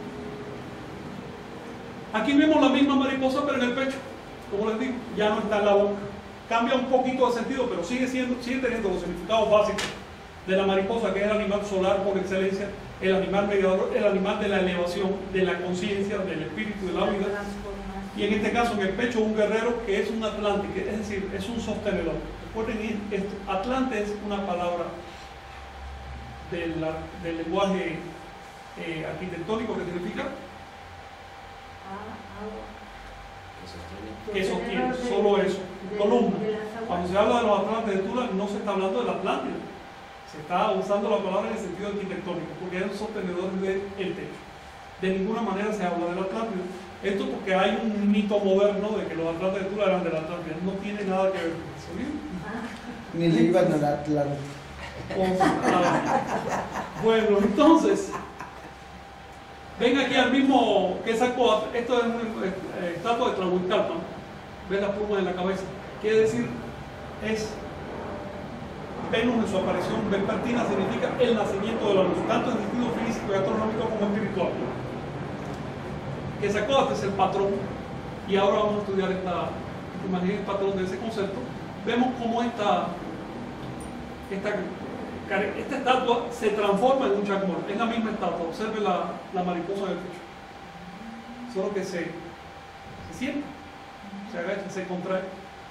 Speaker 1: Aquí vemos la misma mariposa pero en el pecho. Como les digo, ya no está en la boca. Cambia un poquito de sentido, pero sigue teniendo los significados básicos de la mariposa, que es el animal solar por excelencia, el animal mediador, el animal de la elevación, de la conciencia, del espíritu, de la vida. Y en este caso, en el pecho, un guerrero que es un atlante, es decir, es un sostenedor. Recuerden, atlante es una palabra del lenguaje arquitectónico que significa que sostiene, solo eso, columna. Cuando se habla de los atlantes de Tula, no se está hablando del Atlántida, se está usando la palabra en el sentido arquitectónico, porque eran sostenedores del techo. De ninguna manera se habla del Atlántida. Esto porque hay un mito moderno de que los atlantes de Tula eran del Atlántida. No tiene nada que ver con eso, ¿bien?
Speaker 3: Ni le iban al Atlántico.
Speaker 1: Bueno, entonces, ven aquí al mismo que sacó. Esto es una estatua de Tlahuicalpan. ¿Ves las plumas en la cabeza? Quiere decir, es Venus en su aparición vespertina, significa el nacimiento de la luz, tanto en sentido físico y astronómico como espiritual. Quetzalcóatl es el patrón, y ahora vamos a estudiar esta imagen, el patrón de ese concepto. Vemos cómo esta estatua se transforma en un chacmol. Es la misma estatua. Observe la mariposa del pecho, solo que se sienta, se agacha, se contrae.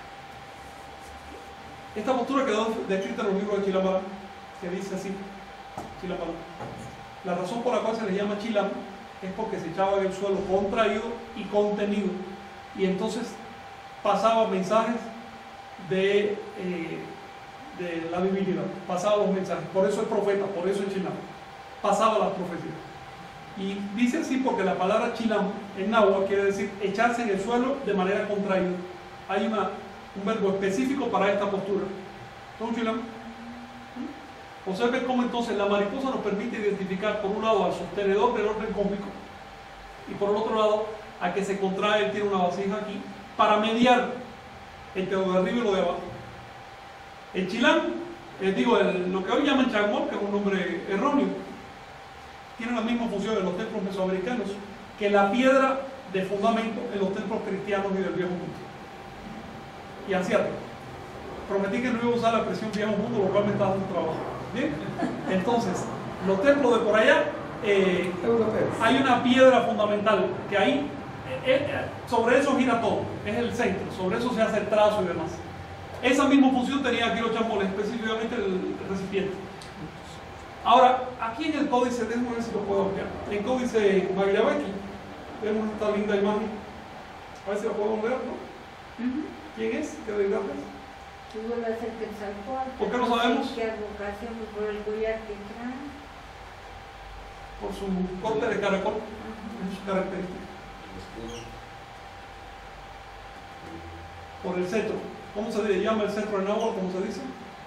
Speaker 1: Esta postura quedó descrita en los libros de Chilamala, que dice así: Chilamala. La razón por la cual se le llama Chilam es porque se echaba en el suelo contraído y contenido, y entonces pasaba mensajes de la divinidad, pasaba los mensajes. Por eso es profeta, por eso es Chilam, pasaba las profecías. Y dice así porque la palabra Chilam en náhuatl quiere decir echarse en el suelo de manera contraída. Hay un verbo específico para esta postura. ¿Son Chilam? Observen cómo entonces la mariposa nos permite identificar por un lado al sostenedor del orden cósmico y por el otro lado a que se contrae. Él tiene una vasija aquí para mediar entre lo de arriba y lo de abajo. El Chilam, lo que hoy llaman chacmol, que es un nombre erróneo, tiene la misma función en los templos mesoamericanos que la piedra de fundamento en los templos cristianos y del Viejo Mundo y asiático. Prometí que no iba a usar la expresión Viejo Mundo, lo cual me está dando un trabajo. ¿Bien? Entonces, los templos de por allá, hay una piedra fundamental que ahí, sobre eso gira todo, es el centro, sobre eso se hace el trazo y demás. Esa misma función tenía aquí los chacmoles, específicamente el recipiente. Ahora, aquí en el códice, déjenme ver si lo puedo ampliar. En el códice Magliavecchi, vemos esta linda imagen. A ver si la podemos ver, ¿no? ¿Quién es? ¿Qué deidad es?
Speaker 2: Tuvo la Quetzalcóatl.
Speaker 1: ¿Por qué lo sabemos?
Speaker 2: ¿Qué advocación? Por el collar que trae.
Speaker 1: Por su corte de caracol, es su característica. Por el cetro. ¿Cómo se llama el cetro en náhuatl? ¿Cómo se dice?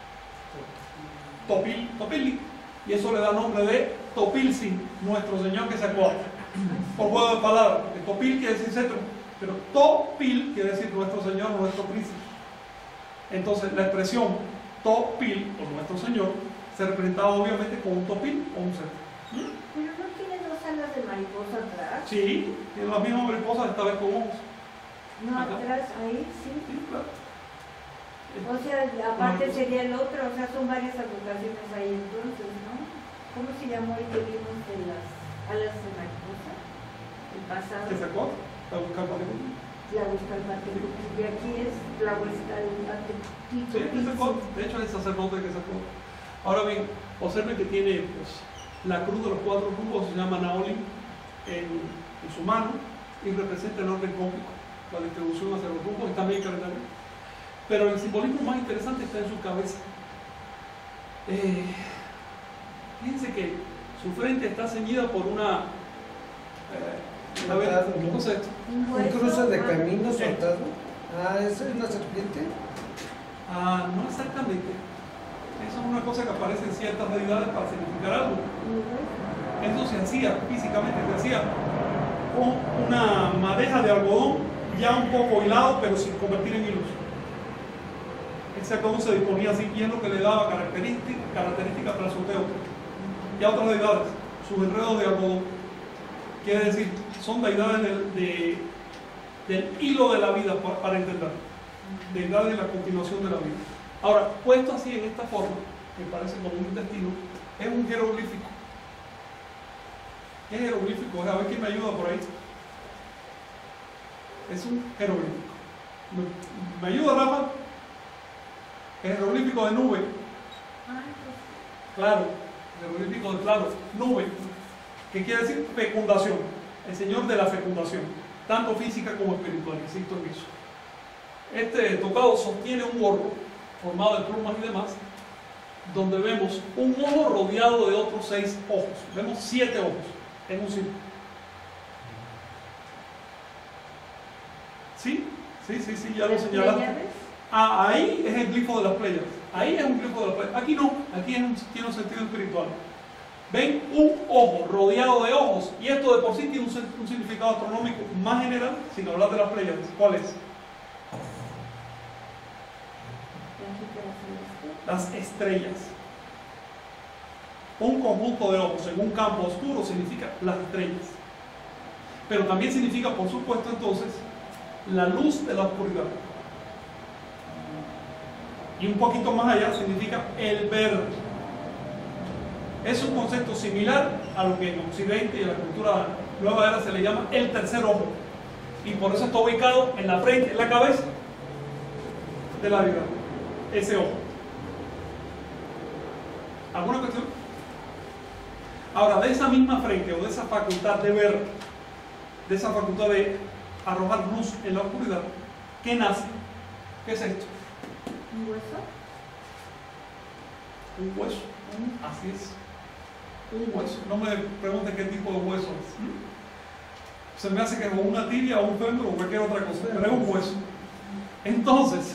Speaker 1: Topili. Y eso le da nombre de Topilzin, nuestro Señor Quetzalcóatl. Por juego de palabras, porque Topil quiere decir cetro, pero Topil quiere decir nuestro Señor, nuestro príncipe. Entonces la expresión Topil, o nuestro Señor, se representaba obviamente con un topil o un cetro.
Speaker 2: Pero no tiene dos alas de mariposa atrás.
Speaker 1: Sí, tiene la misma mariposa, esta vez con ojos.
Speaker 2: No,
Speaker 1: acá.
Speaker 2: atrás, ahí, sí.
Speaker 1: Sí, claro.
Speaker 2: O sea, aparte sería el otro, o sea, son varias advocaciones ahí entonces, ¿no? ¿Cómo se llamó el que vimos de las alas de mariposa? El pasado.
Speaker 1: Quetzalcóatl, la buscar para
Speaker 2: Tlahuicalpatecutli, y aquí es Tlahuicalpatecutli.
Speaker 1: Sí, Quetzalcóatl, de hecho es el sacerdote de Quetzalcóatl. Ahora bien, observen que tiene pues, la cruz de los 4 rumbos, se llama Naoli en su mano y representa el orden cósmico, la distribución hacia los rumbos, está bien calendario. Pero el simbolismo más interesante está en su cabeza. Fíjense que su frente está ceñida por una... a ver, ¿cómo se esto?
Speaker 3: ¿Un cruce de caminos soltado? ¿Esa es la serpiente?
Speaker 1: No exactamente. Eso es una cosa que aparece en ciertas deidades para significar algo. Eso se hacía físicamente, se hacía con una madeja de algodón ya un poco hilado, pero sin convertir en hilos. Ese algodón se disponía así, y es lo que le daba características para el sorteo. Y a otras deidades, sus enredos de algodón. Quiere decir, son deidades del hilo de la vida, para entender. Deidades de la continuación de la vida. Ahora, puesto así en esta forma, que parece como un intestino, es un jeroglífico. ¿Qué es jeroglífico? A ver quién me ayuda por ahí. Es un jeroglífico. ¿Me ayuda, Rafa? El jeroglífico de nube. Claro, el jeroglífico de claro, nube. ¿Qué quiere decir? Fecundación. El Señor de la fecundación, tanto física como espiritual. Insisto en eso. Este tocado sostiene un gorro formado de plumas y demás, donde vemos un ojo rodeado de otros 6 ojos. Vemos 7 ojos en un círculo. ¿Sí? Sí, ya lo señalaste. Ah, ahí es el glifo de las Pléyades. Ahí es un glifo de las Pléyades. Aquí no, aquí tiene un sentido espiritual. Ven un ojo rodeado de ojos, y esto de por sí tiene un significado astronómico más general, sin hablar de las Pléyades. ¿Cuál es? Las estrellas. Un conjunto de ojos en un campo oscuro significa las estrellas. Pero también significa, por supuesto, entonces, la luz de la oscuridad. Y un poquito más allá significa el ver. Es un concepto similar a lo que en Occidente y en la cultura nueva era se le llama el tercer ojo. Y por eso está ubicado en la frente, en la cabeza de la vida. Ese ojo. ¿Alguna cuestión? Ahora, de esa misma frente o de esa facultad de ver, de esa facultad de arrojar luz en la oscuridad, ¿qué nace? ¿Qué es esto?
Speaker 2: ¿Un hueso?
Speaker 1: Un hueso. Así es. Un hueso. No me pregunten qué tipo de hueso es. Se me hace que es una tibia o un fémur o cualquier otra cosa, pero es un hueso. Entonces,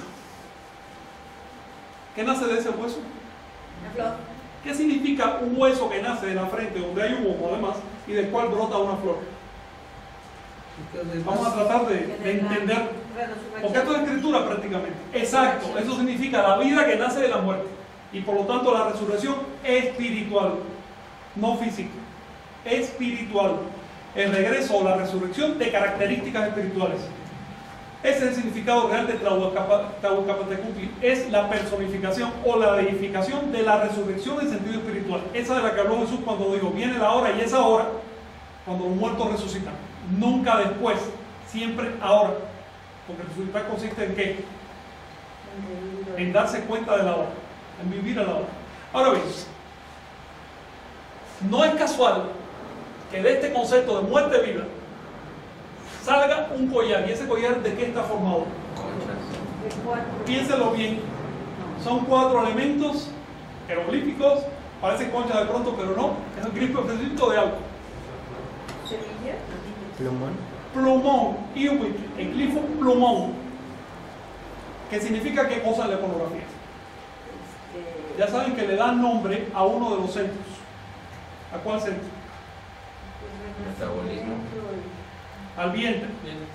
Speaker 1: ¿qué nace de ese hueso?
Speaker 6: Una flor.
Speaker 1: ¿Qué significa un hueso que nace de la frente, donde hay un ojo además, y del cual brota una flor? Vamos a tratar de entender, porque esto es escritura prácticamente. Exacto, eso significa la vida que nace de la muerte, y por lo tanto la resurrección espiritual, no física, espiritual. El regreso o la resurrección de características espirituales. Ese es el significado real de Tlahuacapatecutli. Es la personificación o la deificación de la resurrección en sentido espiritual. Esa de la que habló Jesús cuando dijo, viene la hora, y es ahora, cuando los muertos resucitan. Nunca después, siempre ahora. Porque resucitar consiste en ¿qué? En darse cuenta de la hora, en vivir a la hora. Ahora bien, no es casual que de este concepto de muerte-vida salga un collar. ¿Y ese collar de qué está formado? Piénselo bien. Son 4 elementos jeroglíficos. Parecen conchas de pronto, pero no. Es un grifo específico de algo.
Speaker 2: ¿Semilla?
Speaker 3: Plumón.
Speaker 1: Plumón. Iwit. El glifo plumón. ¿Qué significa qué cosa en la iconografía? Ya saben que le dan nombre a uno de los centros. ¿A cuál centro?
Speaker 7: Metabolismo.
Speaker 1: Al vientre.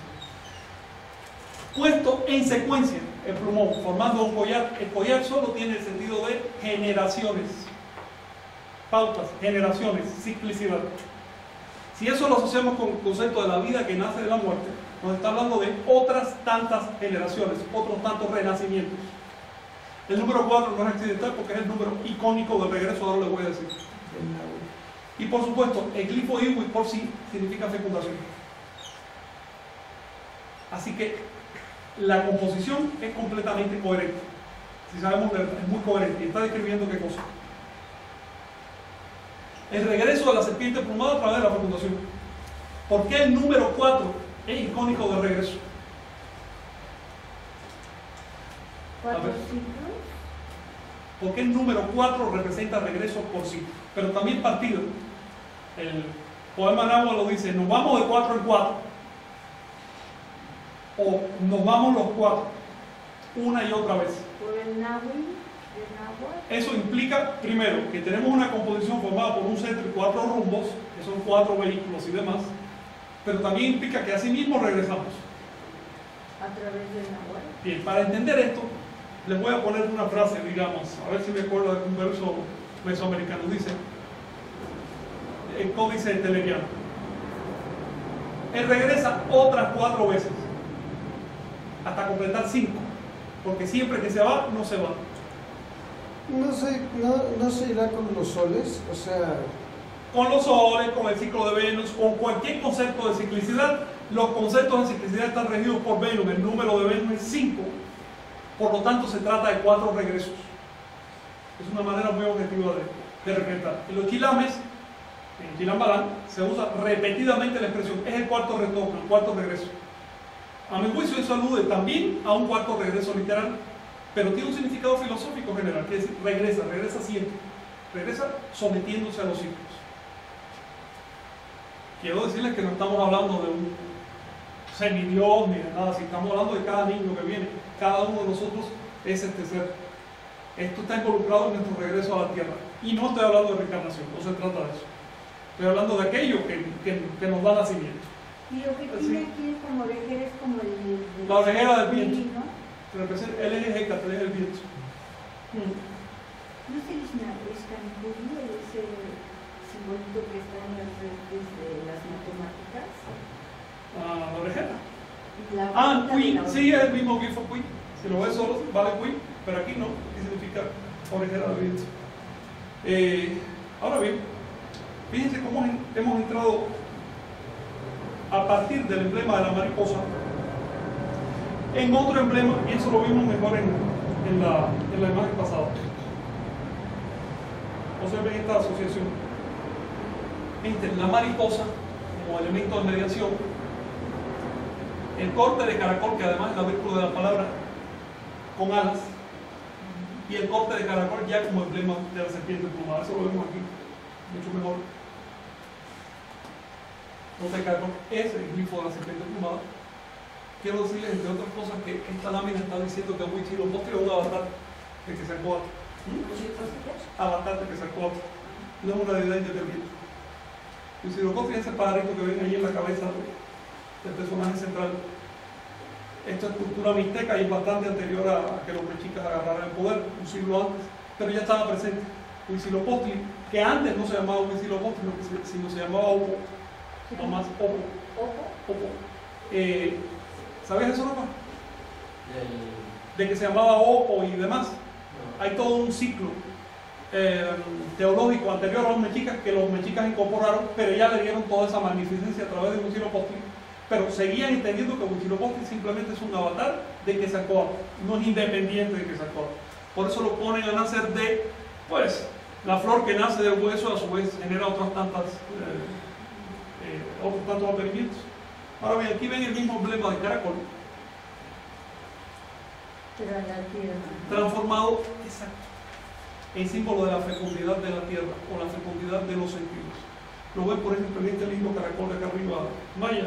Speaker 1: Puesto en secuencia el plumón, formando un collar. El collar solo tiene el sentido de generaciones, pautas, generaciones, ciclicidad. Si eso lo asociamos con el concepto de la vida que nace de la muerte, nos está hablando de otras tantas generaciones, otros tantos renacimientos. El número 4 no es accidental porque es el número icónico del regreso, ahora les voy a decir. Y por supuesto, el glifo Iwit por sí significa fecundación. Así que la composición es completamente coherente. Si sabemos leer, es muy coherente y está describiendo qué cosa. El regreso de la serpiente plumada a través de la fecundación. ¿Por qué el número 4 es icónico del regreso?
Speaker 2: 4 ciclos.
Speaker 1: ¿Por qué el número 4 representa regreso por sí? Pero también partido. El poema náhuatl lo dice, nos vamos de 4 en 4. O nos vamos los 4. Una y otra vez.
Speaker 2: Por el náhuatl.
Speaker 1: Eso implica, primero, que tenemos una composición formada por un centro y 4 rumbos, que son 4 vehículos y demás. Pero también implica que así mismo regresamos.
Speaker 2: A través del náhuatl.
Speaker 1: Bien, para entender esto, les voy a poner una frase, digamos, a ver si me acuerdo de un verso mesoamericano. Dice, el códice teleriano. Él regresa otras 4 veces, hasta completar 5, porque siempre que se va, no se va.
Speaker 3: No se irá con los soles, o sea,
Speaker 1: con los soles, con el ciclo de Venus, con cualquier concepto de ciclicidad. Los conceptos de ciclicidad están regidos por Venus, el número de Venus es 5, por lo tanto se trata de 4 regresos. Es una manera muy objetiva de representar. En los chilames, en Chilambalán, se usa repetidamente la expresión, es el cuarto retorno, el cuarto regreso. A mi juicio eso alude también a un cuarto regreso literal, pero tiene un significado filosófico general, que es regresa siempre, regresa sometiéndose a los ciclos. Quiero decirles que no estamos hablando de un semidios ni de nada, si estamos hablando de cada niño que viene, cada uno de nosotros es este ser. Esto está involucrado en nuestro regreso a la tierra. Y no estoy hablando de reencarnación, no se trata de eso. Estoy hablando de aquello que nos da nacimiento.
Speaker 2: Y lo que tiene aquí como orejera es como el
Speaker 1: la orejera del viento.
Speaker 2: ¿No?
Speaker 1: Representa, él es Hécate, es el viento.
Speaker 2: ¿No se dice una escancurio, ese simbolito que está en las redes de las matemáticas?
Speaker 1: La orejera.
Speaker 2: Qui,
Speaker 1: sí, es el mismo grifo qui. Si lo ves solo, vale qui, pero aquí no, aquí significa orejera del viento. Ahora bien, fíjense cómo hemos entrado a partir del emblema de la mariposa en otro emblema, y eso lo vimos mejor en la imagen pasada. Observen esta asociación entre la mariposa como elemento de mediación, el corte de caracol, que además es la vínculo de la palabra, con alas, y el corte de caracol ya como emblema de la serpiente plumada. Eso lo vemos aquí mucho mejor. Corte de caracol es el glifo de la serpiente plumada. Quiero decirles, entre otras cosas, que esta lámina está diciendo que Huitzilopochtli es un avatar de que sacó otro. Avatar de que sacó otro. No es una deidad independiente. Huitzilopochtli es ese pajarito que ven ahí en la cabeza del personaje central. Esto es cultura mixteca y es bastante anterior a que los mexicas agarraran el poder, un siglo antes, pero ya estaba presente. Huitzilopochtli, que antes no se llamaba Huitzilopochtli, sino se llamaba Opo, o más Opo. ¿Sabías eso, Rafa? De que se llamaba Opo y demás. No. Hay todo un ciclo teológico anterior a los mexicas que los mexicas incorporaron, pero ya le dieron toda esa magnificencia a través de Huitzilopochtli. Pero seguían entendiendo que Huitzilopochtli simplemente es un avatar de Quetzalcóatl, no es independiente de Quetzalcóatl. Por eso lo ponen a nacer de, pues, la flor que nace del hueso, a su vez genera otros tantos aparecimientos. Ahora bien, aquí ven el mismo emblema de caracol, transformado, exacto, en símbolo de la fecundidad de la tierra o la fecundidad de los sentidos. Lo ven, por ejemplo, en este lindo caracol de acá arriba, Maya.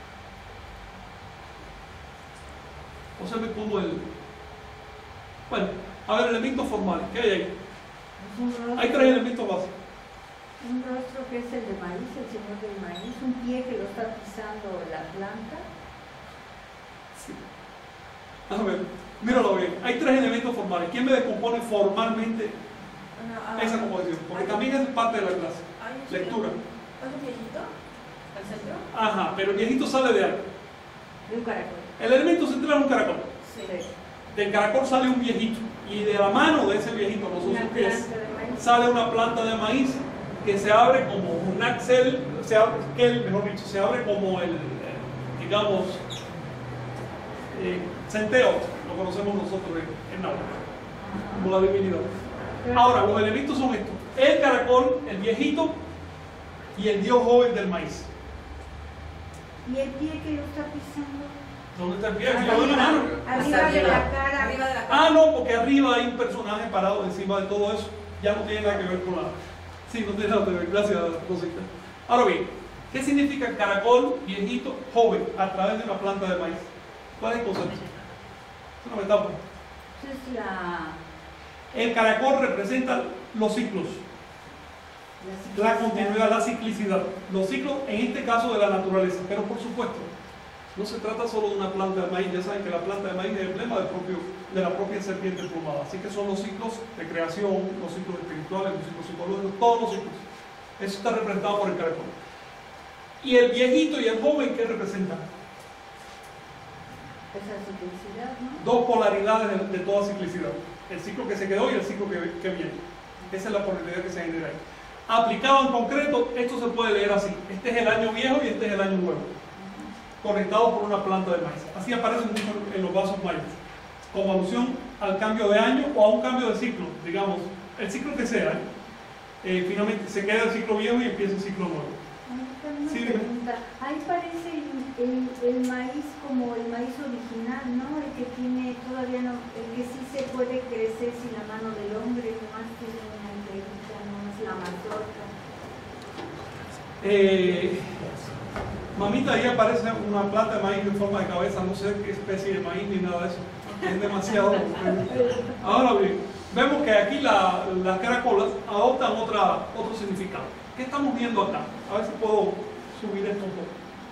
Speaker 1: Observen cómo bueno, a ver, elementos formales, ¿qué hay ahí? Hay 3 elementos básicos.
Speaker 2: Un rostro que es el de maíz, el señor del maíz, un pie que lo está pisando la planta.
Speaker 1: Sí. A ver, míralo bien. Hay 3 elementos formales. ¿Quién me descompone formalmente esa composición? Porque también es parte de la clase. Lectura.
Speaker 6: ¿Es un viejito? ¿Al centro?
Speaker 1: Ajá, pero el viejito sale de algo.
Speaker 2: De un caracol.
Speaker 1: El elemento central es un caracol.
Speaker 6: Sí.
Speaker 1: Del caracol sale un viejito. Y de la mano de ese viejito, los sus pies, sale una planta de maíz que se abre como un axel, se abre como el digamos, centeo, lo conocemos nosotros en náhuatl, como la divinidad. Ahora, los elementos son estos: el caracol, el viejito y el dios joven del maíz.
Speaker 2: ¿Y el pie que lo está pisando?
Speaker 1: ¿Dónde está el pie? Aquí lo doy la mano.
Speaker 2: Arriba de la cara.
Speaker 6: Arriba de la cara.
Speaker 1: Ah, no, porque arriba hay un personaje parado encima de todo eso. Ya no tiene nada que ver con la... Sí, no tiene nada que ver. Gracias, Rosita. Ahora bien, ¿qué significa caracol, viejito, joven, a través de una planta de maíz? ¿Cuál es el concepto? Es una metáfora. El caracol representa los ciclos, la continuidad, la ciclicidad. Los ciclos, en este caso, de la naturaleza. Pero por supuesto, no se trata solo de una planta de maíz. Ya saben que la planta de maíz es el emblema de la propia serpiente plumada. Así que son los ciclos de creación, los ciclos espirituales, los ciclos psicológicos, todos los ciclos. Eso está representado por el caracol. Y el viejito y el joven, ¿qué representan?
Speaker 2: Esa ciclicidad, ¿no?
Speaker 1: Dos polaridades de toda ciclicidad. El ciclo que se quedó y el ciclo que viene. Esa es la polaridad que se genera ahí. Aplicado en concreto, esto se puede leer así. Este es el año viejo y este es el año nuevo, conectado por una planta de maíz. Así aparece mucho en los vasos mayas, como alusión al cambio de año o a un cambio de ciclo, digamos, el ciclo que sea. Finalmente se queda el ciclo viejo y empieza el ciclo nuevo.
Speaker 2: Una
Speaker 1: Sí,
Speaker 2: pregunta. Ahí parece el maíz como el maíz original, ¿no? El que tiene todavía no, el que sí se puede crecer sin la mano del hombre, nomás tiene una entrevista, nomás la mazorca.
Speaker 1: Mamita, ahí aparece una planta de maíz en forma de cabeza, no sé qué especie de maíz ni nada de eso. Es demasiado. Ahora bien, vemos que aquí las caracolas adoptan otro significado. ¿Qué estamos viendo acá? A ver si puedo subir esto un poco.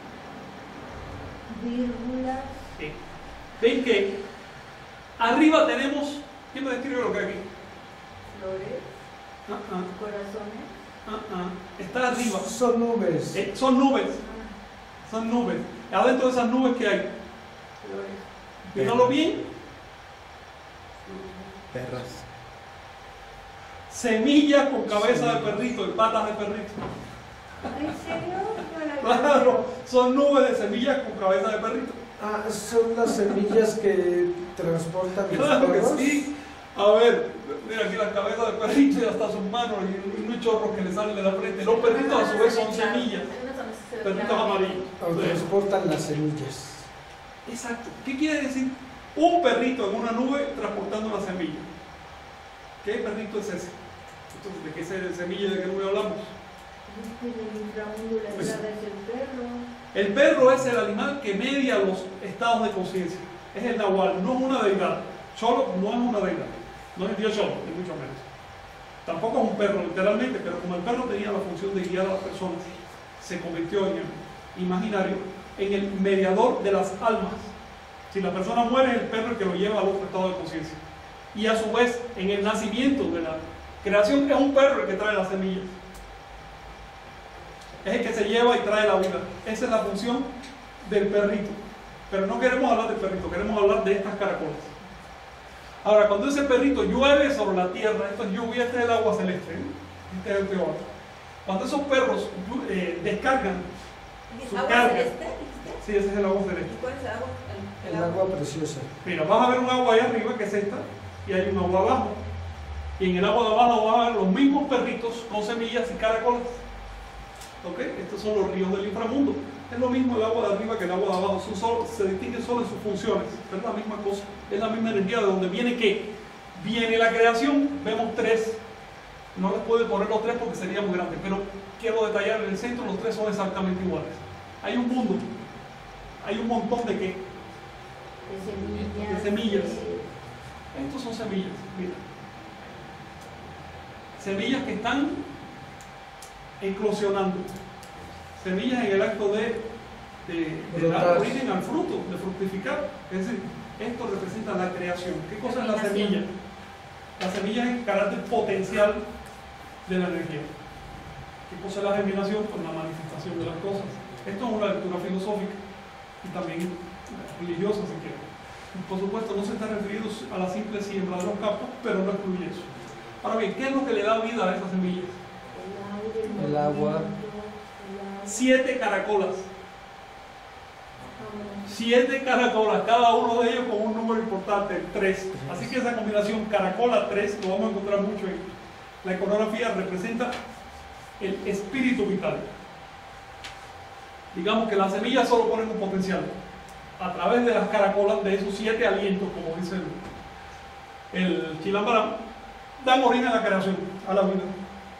Speaker 2: Vírgulas.
Speaker 1: Sí. Ven que arriba tenemos, ¿quién me describe lo que hay aquí?
Speaker 2: Flores. Corazones.
Speaker 1: Está arriba.
Speaker 3: Son nubes.
Speaker 1: Son nubes. Son nubes. Adentro de esas nubes que hay.
Speaker 2: Flores.
Speaker 1: Míralo bien.
Speaker 4: Perras.
Speaker 1: Semillas con cabeza de perrito y patas de perrito.
Speaker 2: ¿En serio?
Speaker 1: Claro, son nubes de semillas con cabeza de perrito.
Speaker 3: Ah, son las semillas que transportan los
Speaker 1: Claro que
Speaker 3: perros.
Speaker 1: sí. A ver, mira aquí la cabeza de perrito y hasta sus manos y unos chorros que le salen de la frente. Los perritos a su vez son semillas. Perritos amarillos.
Speaker 3: O transportan las semillas.
Speaker 1: Exacto. ¿Qué quiere decir? Un perrito en una nube transportando una semilla. ¿Qué perrito es ese? Entonces, ¿de qué semilla de qué nube hablamos? Pues,
Speaker 2: es el perro.
Speaker 1: el perro es el animal que media los estados de conciencia. Es el nahual, no es una deidad. Cholo no es una deidad. No es Dios Cholo, ni mucho menos. Tampoco es un perro, literalmente, pero como el perro tenía la función de guiar a las personas, se convirtió en el imaginario, en el mediador de las almas. Si la persona muere, es el perro el que lo lleva al otro estado de conciencia. Y a su vez, en el nacimiento de la creación, es un perro el que trae las semillas. Es el que se lleva y trae la vida. Esa es la función del perrito. Pero no queremos hablar del perrito, queremos hablar de estas caracolas. Ahora, cuando ese perrito llueve sobre la tierra, esto es lluvia, este es el agua celeste, este es el teor. Cuando esos perros descargan su
Speaker 6: ¿Agua
Speaker 1: carga,
Speaker 6: celeste, dijiste?
Speaker 1: sí, ese es el agua celeste.
Speaker 6: ¿Y cuál es el agua?
Speaker 3: El agua preciosa.
Speaker 1: Mira, vas a ver un agua ahí arriba que es esta, y hay un agua abajo. Y en el agua de abajo vas a ver los mismos perritos con semillas y caracolas. ¿Ok? Estos son los ríos del inframundo. Es lo mismo el agua de arriba que el agua de abajo. Se distingue solo en sus funciones. Es la misma cosa. Es la misma energía de donde viene ¿qué? Viene la creación. Vemos tres. No les puedo poner los tres porque sería muy grande, pero quiero detallar en el centro, los tres son exactamente iguales. Hay un mundo. Hay un montón de ¿qué? De semillas. Estos son semillas. Mira. Semillas que están eclosionando. Semillas en el acto de dar origen al fruto, de fructificar. Es decir, esto representa la creación. ¿Qué cosa es la semilla? La semilla es el carácter potencial de la energía. ¿Qué cosa es la germinación? Pues la manifestación de las cosas. Esto es una lectura filosófica y también religiosa, si quieren. Por supuesto, no se está refiriendo a la simple siembra de los campos, pero no excluye eso. Ahora bien, ¿qué es lo que le da vida a esas semillas?
Speaker 3: El agua.
Speaker 1: 7 caracolas. 7 caracolas, cada uno de ellos con un número importante, el 3. Así que esa combinación caracola-3 lo vamos a encontrar mucho en la iconografía, representa el espíritu vital. Digamos que las semillas solo ponen un potencial. A través de las caracolas, de esos 7 alientos, como dice el Chilambaram, dan origen a la creación, a la vida.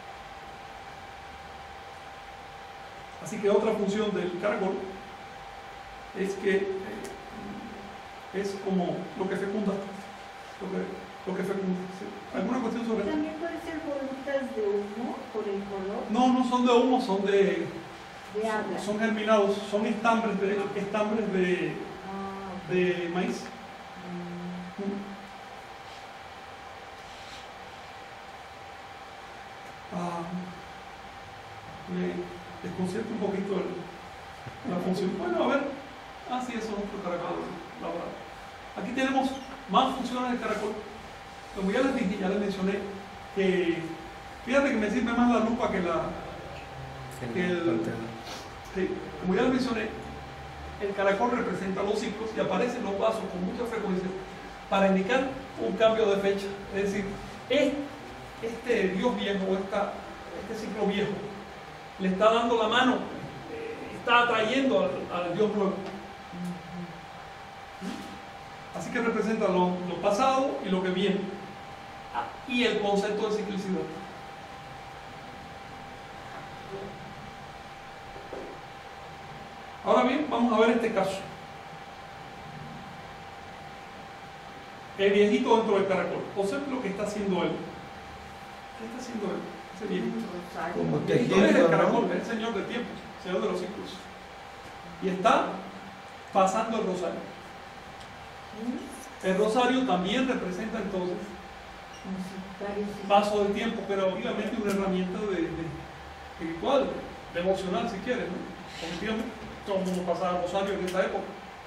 Speaker 1: Así que otra función del caracol es que es como lo que fecunda. Lo que fecunda. ¿Sí? ¿Alguna cuestión sobre eso?
Speaker 2: ¿También puede ser bolitas de humo por el color?
Speaker 1: No, no son de humo, son de
Speaker 2: habla.
Speaker 1: son germinados, son estambres de maíz. Me desconcierta un poquito la función. Bueno, a ver. Sí, eso es otro caracol laboral. Aquí tenemos más funciones del caracol. Como ya les dije, ya les mencioné que Fíjate que me sirve más la lupa que sí, como ya les mencioné, el caracol representa los ciclos y aparecen los vasos con mucha frecuencia para indicar un cambio de fecha. Es decir, este Dios viejo, este ciclo viejo, le está dando la mano, está atrayendo al Dios nuevo. Así que representa lo pasado y lo que viene. Y el concepto de ciclicidad. Ahora bien, vamos a ver este caso. El viejito dentro del caracol. Observe lo que está haciendo él. ¿Qué está haciendo él? Ese viejito.
Speaker 3: Como
Speaker 1: El viejito es el caracol, es el señor del tiempo, señor de los ciclos. Y está pasando el rosario. El rosario también representa entonces paso del tiempo, pero obviamente una herramienta espiritual, devocional si quieres, ¿no? Obviamente, todo el mundo pasaba rosario en esa época.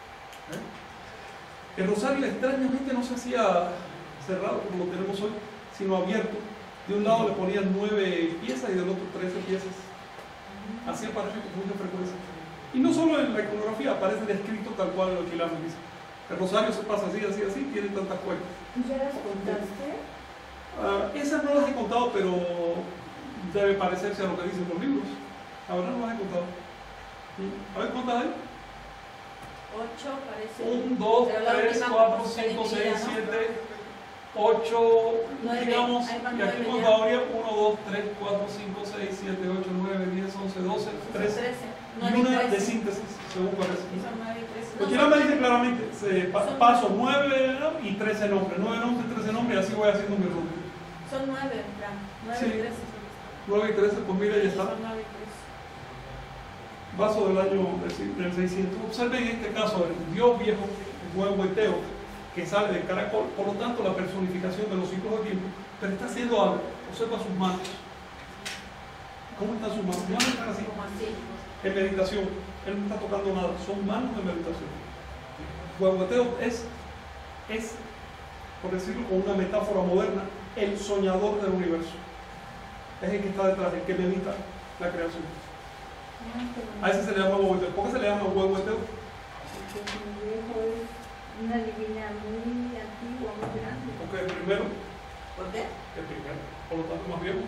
Speaker 1: El rosario extrañamente no se hacía cerrado como lo tenemos hoy, sino abierto. De un lado le ponían 9 piezas y del otro 13 piezas. Así aparece con mucha frecuencia. Y no solo en la iconografía, aparece descrito tal cual en el Quilames dice. El rosario se pasa así, así, así, tiene tantas cuerdas.
Speaker 2: ¿Ya las contaste?
Speaker 1: Esas no las he contado, pero debe parecerse a lo que dicen los libros. Ahora no las he contado. A ver, ¿cuántas hay?
Speaker 6: 8 parece.
Speaker 1: 1, 2, 3, 4, 5, 6, 7, 8, digamos, y aquí contadoría 1, 2, 3, 4, 5, 6, 7, 8, 9, 10, 11, 12, 13. Y una de síntesis, según parece. El Quilames dice claramente, paso 9 y 13 nombres, 9 nombres, 13 nombres, y así voy haciendo mi ruta.
Speaker 6: Son 9, Fran. 9
Speaker 1: Sí.
Speaker 6: y 13.
Speaker 1: 9 y 13, pues mira, ya está.
Speaker 6: Son 9 y 13.
Speaker 1: Vaso del año del 600. Observen en este caso el Dios viejo, el huehueteo, que sale del caracol, por lo tanto la personificación de los ciclos de tiempo, pero está haciendo algo. Observa sus manos. ¿Cómo están sus manos? Sus manos están así.
Speaker 6: Como así.
Speaker 1: En meditación. Él no está tocando nada, son manos de meditación. Huehueteo es, por decirlo con una metáfora moderna, el soñador del universo. Es el que está detrás, el que medita la creación. A ese se le llama huehueteo. ¿Por qué se le llama huehueteo?
Speaker 2: Porque mi viejo es una divina muy antigua, muy grande.
Speaker 1: Porque el primero,
Speaker 6: ¿Por qué?
Speaker 1: el primero, por lo tanto más viejo.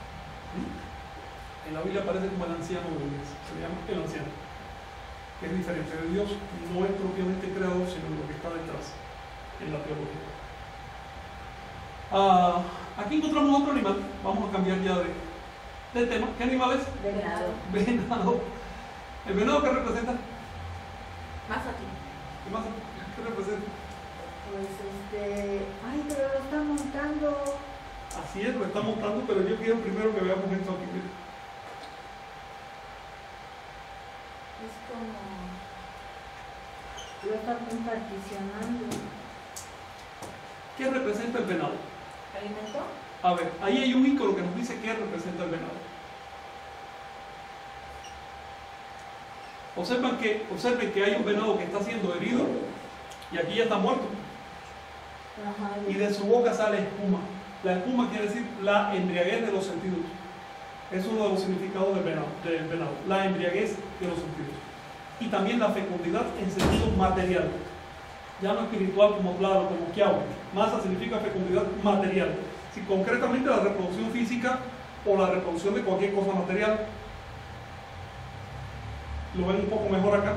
Speaker 1: En la Biblia aparece como el anciano de la iglesia, se le llama el anciano. Es diferente de Dios, no es propiamente creador, sino lo que está detrás en la teología. Aquí encontramos otro animal, vamos a cambiar ya de tema. ¿Qué animal es?
Speaker 2: Venado.
Speaker 1: Venado. ¿El venado qué representa?
Speaker 6: Más aquí.
Speaker 1: ¿Qué más? ¿Qué representa?
Speaker 2: Pues ay, pero lo está montando.
Speaker 1: Así es, lo está montando, pero yo quiero primero que veamos esto aquí. Mira.
Speaker 2: Es como lo está particionando.
Speaker 1: ¿Qué representa el venado?
Speaker 6: ¿Alimento?
Speaker 1: A ver, ahí hay un ícono que nos dice qué representa el venado. Observen que hay un venado que está siendo herido y aquí ya está muerto.
Speaker 2: Ajá.
Speaker 1: Y de su boca sale espuma. La espuma quiere decir la embriaguez de los sentidos. Es uno de los significados del venado, la embriaguez de los sentidos. Y también la fecundidad en sentido material. Ya no espiritual como claro, como kiao. Masa significa fecundidad material. Si concretamente la reproducción física o la reproducción de cualquier cosa material. ¿Lo ven un poco mejor acá?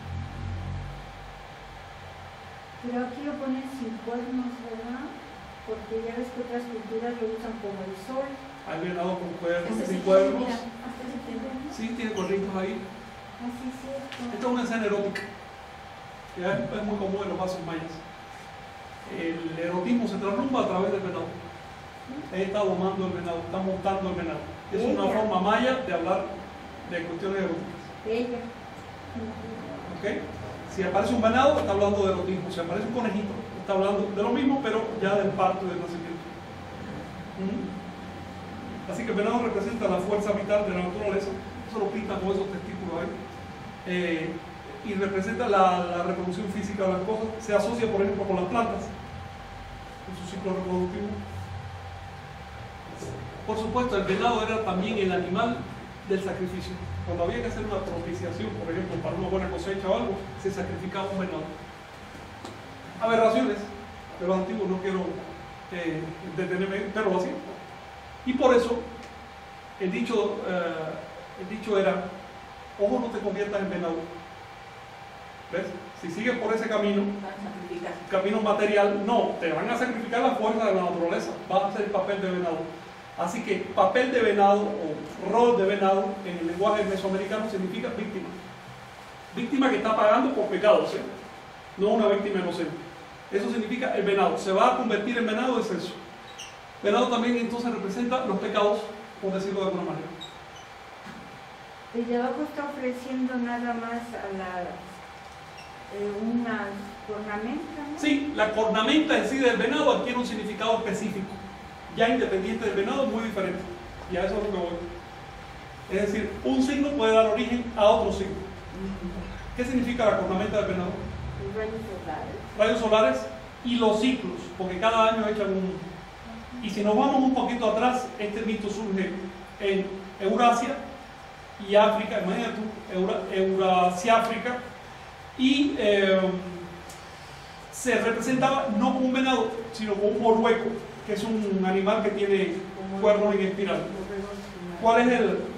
Speaker 2: Pero aquí lo ponen sin cuernos, ¿verdad? Porque ya ves que otras culturas lo usan como el sol.
Speaker 1: Hay venado con cuernos,
Speaker 6: Este
Speaker 1: sin
Speaker 6: sí,
Speaker 1: cuernos.
Speaker 6: mira, hasta ese tiempo.
Speaker 1: Sí, tiene cuernitos ahí.
Speaker 2: Así es cierto.
Speaker 1: Esta es una escena erótica. Ya es muy común en los vasos mayas. El erotismo se traslumbra a través del venado. Él está domando el venado, está montando el venado. Es una forma maya de hablar de cuestiones eróticas.
Speaker 2: Ella.
Speaker 1: ¿Ok? Si aparece un venado, está hablando de erotismo. Si aparece un conejito, está hablando de lo mismo, pero ya del parto y del nacimiento. Así que el venado representa la fuerza vital de la naturaleza. Eso lo pintan con esos testículos ahí. Y representa la reproducción física de las cosas. Se asocia, por ejemplo, con las plantas en su ciclo reproductivo. Por supuesto, el venado era también el animal del sacrificio. Cuando había que hacer una propiciación, por ejemplo, para una buena cosecha o algo, se sacrificaba un venado. Aberraciones de los antiguos, no quiero detenerme, pero así. Y por eso, el dicho era, ojo, no te conviertas en venado. ¿Ves? Si sigues por ese camino, camino material, no, te van a sacrificar la fuerza de la naturaleza, vas a hacer el papel de venado. Así que papel de venado o rol de venado en el lenguaje mesoamericano significa víctima. Víctima que está pagando por pecados, ¿eh? No una víctima inocente. Eso significa el venado. Se va a convertir en venado, es eso. Venado también entonces representa los pecados, por decirlo de alguna manera.
Speaker 2: Y de abajo está ofreciendo nada más a una cornamenta, ¿no?
Speaker 1: Sí, la cornamenta en sí del venado adquiere un significado específico, ya independiente del venado, muy diferente. Y a eso es lo que voy. Es decir, un signo puede dar origen a otro signo. ¿Qué significa la cornamenta del venado?
Speaker 2: Los rayos solares.
Speaker 1: Rayos solares y los ciclos, porque cada año echan un... Y si nos vamos un poquito atrás, este mito surge en Eurasia y África, imagínate tú, Eurasia-África, y se representaba no como un venado, sino como un morueco, que es un animal que tiene cuernos en espiral. ¿Cuál es el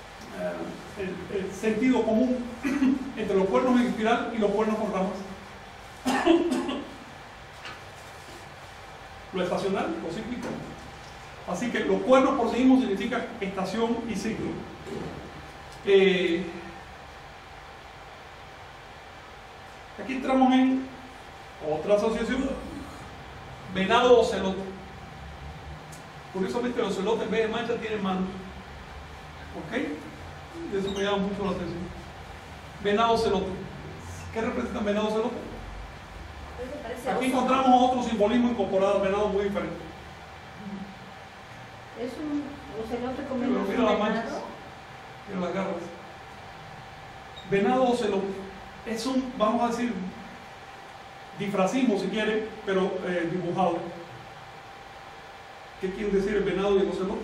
Speaker 1: sentido común entre los cuernos en espiral y los cuernos con ramas? Lo estacional, lo cíclico. Así que los cuernos por sí mismos significan estación y ciclo. Aquí entramos en otra asociación, venado ocelote. Curiosamente los ocelotes en vez de mancha tienen manos. ¿Ok? Eso me llama mucho la atención. Venado ocelote. ¿Qué representa venado ocelote? Aquí encontramos otro simbolismo incorporado al venado muy diferente.
Speaker 2: Es un ocelote como
Speaker 1: Pero mira las manchas, mira las garras. Venado ocelote es un, vamos a decir, disfrazismo si quiere, pero dibujado. ¿Qué quiere decir el venado y el ocelote?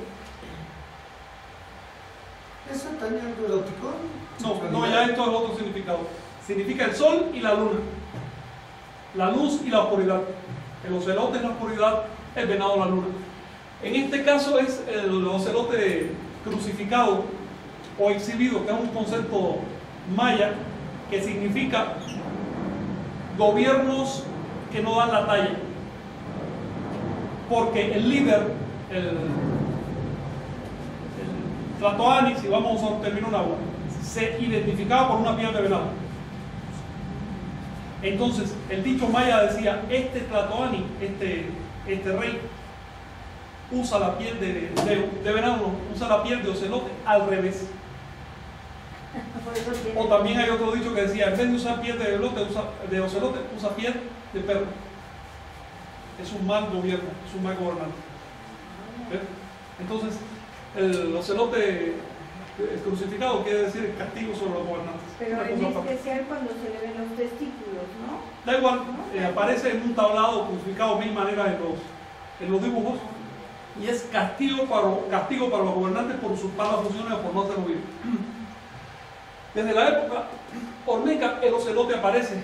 Speaker 3: ¿Eso también es algo erótico?
Speaker 1: No, ya esto es otro significado. Significa el sol y la luna. La luz y la oscuridad. El ocelote es la oscuridad, el venado la luna. En este caso es el ocelote crucificado o exhibido, que es un concepto maya que significa gobiernos que no dan la talla. Porque el líder, el Tlatoani, si vamos a un término náhuatl, se identificaba por una piel de venado. Entonces, el dicho maya decía, este Tlatoani, este rey, usa la piel de venado, no, usa la piel de ocelote al revés. O también hay otro dicho que decía, en vez de usar piel de ocelote, usa piel de perro. Es un mal gobierno, es un mal gobernante. ¿Ves? Entonces, el ocelote crucificado quiere decir el castigo sobre los gobernantes.
Speaker 2: Pero en especial cuando se le ven los testículos, ¿no?
Speaker 1: Da igual, aparece en un tablado crucificado de mil maneras en los dibujos, y es castigo para los gobernantes por usurpar las funciones o por no hacerlo bien. Desde la época olmeca, el ocelote aparece,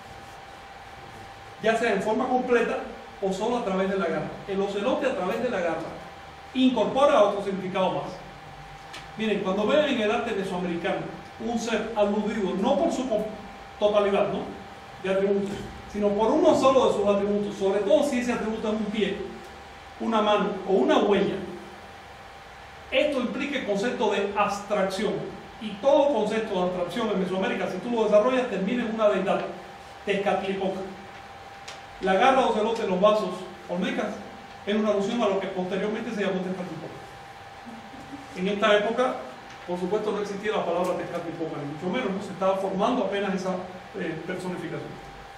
Speaker 1: ya sea en forma completa o solo a través de la garra. El ocelote a través de la garra incorpora otro significado más. Miren, cuando vean en el arte mesoamericano un ser aludido, no por su totalidad, ¿no?, de atributos, sino por uno solo de sus atributos, sobre todo si ese atributo es un pie, una mano o una huella, esto implica el concepto de abstracción. Y todo concepto de abstracción en Mesoamérica, si tú lo desarrollas, termina en una deidad, Tezcatlipoca. La garra de ocelote en los vasos olmecas es una alusión a lo que posteriormente se llamó Tezcatlipoca. En esta época, por supuesto, no existía la palabra Tezcatlipoca, ni mucho menos, ¿no? Se estaba formando apenas esa personificación.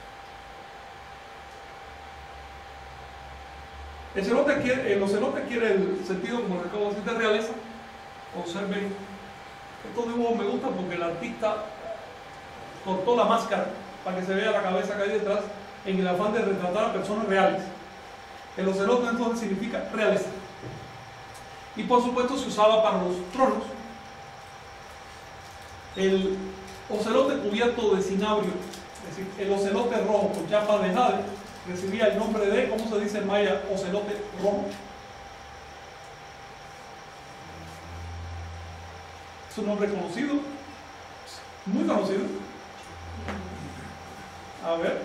Speaker 1: El ocelote quiere el sentido, como les acabo de decir, de realeza. Observen, estos dibujos me gustan porque el artista cortó la máscara para que se vea la cabeza que hay detrás en el afán de retratar a personas reales. El ocelote entonces significa realeza. Y por supuesto se usaba para los tronos. El ocelote cubierto de cinabrio, es decir, el ocelote rojo con chapa de jade, recibía el nombre de, ¿cómo se dice en maya? Ocelote rojo. Es un nombre conocido, muy conocido. A ver.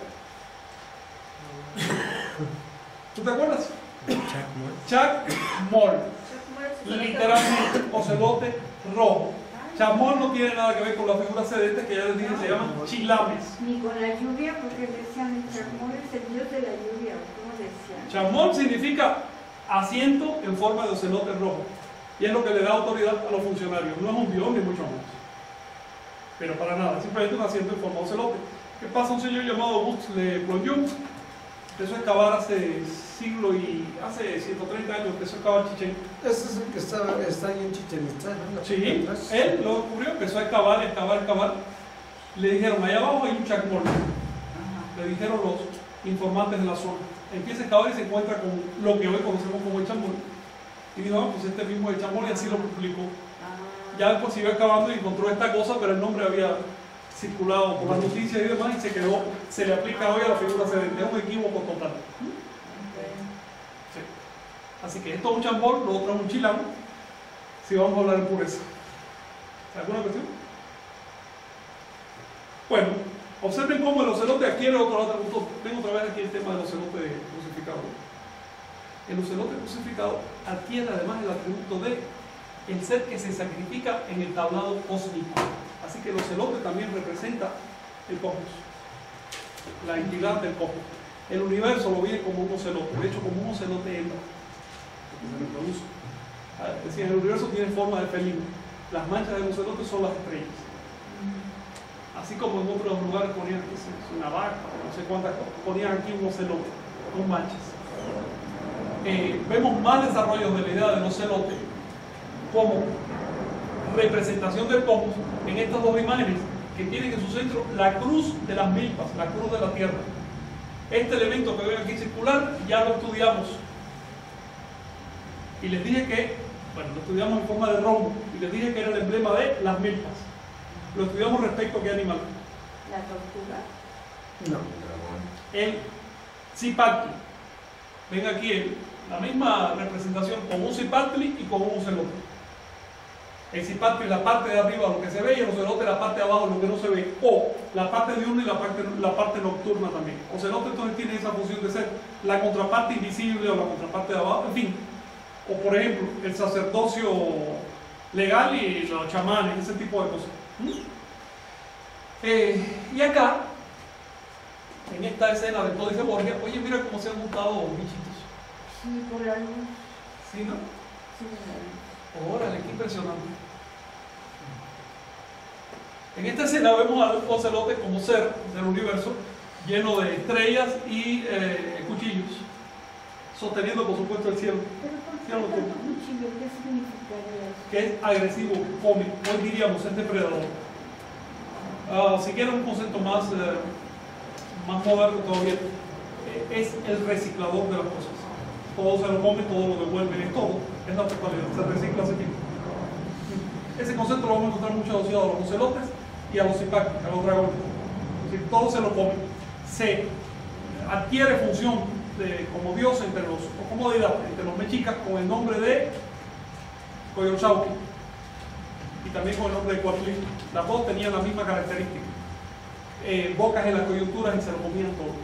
Speaker 1: ¿Tú te acuerdas? Chacmol. Literalmente, ocelote rojo. Chacmol no tiene nada que ver con la figura sedente que ya les dije, se llaman chilames.
Speaker 2: Ni con la lluvia, porque decían el Chacmol es el dios de la lluvia, ¿cómo decían?
Speaker 1: Chacmol significa asiento en forma de ocelote rojo. Y es lo que le da autoridad a los funcionarios. No es un dios ni mucho menos. Pero para nada, simplemente un asiento en forma de ocelote. ¿Qué pasa? Un señor llamado Auguste Le Plongeon empezó a excavar hace 130 años, empezó a excavar Chichén.
Speaker 3: Ese es el que está ahí en Chichén Itzá, ¿no?
Speaker 1: Sí, él lo descubrió, empezó a excavar. Le dijeron, allá abajo hay un chacmol. Le dijeron los informantes de la zona. Empieza a excavar y se encuentra con lo que hoy conocemos como el chacmol. Y dijo, pues este mismo es el chacmol, y así lo publicó. Ya después siguió excavando y encontró esta cosa, pero el nombre había circulado por las noticias y demás, y se le aplica hoy a la figura sedente. Es un equívoco total. Sí. Así que esto es un chambol, lo otro es un chilán, si vamos a hablar en pureza. ¿Alguna cuestión? Bueno, observen cómo el ocelote adquiere otro atributo. Ven otra vez aquí el tema del ocelote crucificado. El ocelote crucificado adquiere además el atributo de el ser que se sacrifica en el tablado cósmico. Así que el ocelote también representa el cosmos, la entidad del cosmos. El universo lo vive como un ocelote, de hecho como un ocelote hembra, que se reproduce. Es decir, el universo tiene forma de felino. Las manchas del ocelote son las estrellas. Así como en otros lugares ponían una vaca, no sé cuántas cosas, ponían aquí un ocelote con manchas. Vemos más desarrollos de la idea del ocelote como representación del cosmos en estas dos imágenes que tienen en su centro la cruz de las milpas, la cruz de la tierra. Este elemento que ven aquí circular ya lo estudiamos y les dije que, bueno, lo estudiamos en forma de rombo y les dije que era el emblema de las milpas. Lo estudiamos respecto a qué animal.
Speaker 2: ¿La tortuga?
Speaker 3: No.
Speaker 1: El cipactli. Ven aquí la misma representación con un cipactli y con un ocelote. El cipactli es la parte de arriba lo que se ve y el ocelote la parte de abajo lo que no se ve, o la parte diurna y la parte nocturna también. Ocelote entonces tiene esa función de ser la contraparte invisible o la contraparte de abajo, en fin. O por ejemplo, el sacerdocio legal y los chamanes, ese tipo de cosas. Y acá, en esta escena del Códice Borgia, oye, mira cómo se han juntado bichitos.
Speaker 2: Sí, por la luz.
Speaker 1: ¿Sí, no?
Speaker 2: Sí, la luz.
Speaker 1: Órale, qué impresionante. En esta escena vemos al ocelote como ser del universo, lleno de estrellas y cuchillos, sosteniendo por supuesto el cielo.
Speaker 2: Pero ¿por qué tanto cuchillo? ¿Qué significaría eso?
Speaker 1: Que es agresivo, come, hoy diríamos es depredador. Si quieren un concepto más moderno todavía, es el reciclador de las cosas. Todo se lo come, todo lo devuelve, es todo, es la totalidad, se recicla ese tipo. Ese concepto lo vamos a encontrar mucho asociado a los ocelotes y a los cipactlis, a los dragones. Es decir, todo se lo come. Se adquiere función como dios o como deidad entre los mexicas con el nombre de Coyolxauhqui y también con el nombre de Coatlicue. Las dos tenían la misma característica. Bocas en las coyunturas y se lo comían todo.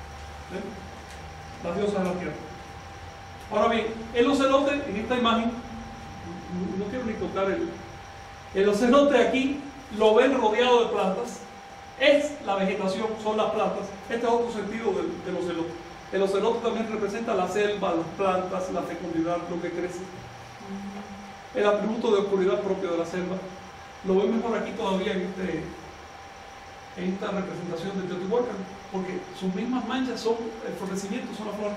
Speaker 1: Las diosas de la tierra. Ahora bien, el ocelote en esta imagen, no quiero ni tocar el ocelote aquí, lo ven rodeado de plantas, es la vegetación, son las plantas. Este es otro sentido del ocelote. El ocelote también representa la selva, las plantas, la fecundidad, lo que crece. El atributo de oscuridad propio de la selva. Lo ven mejor aquí todavía en esta representación de Teotihuacán, porque sus mismas manchas son el florecimiento, son las flores.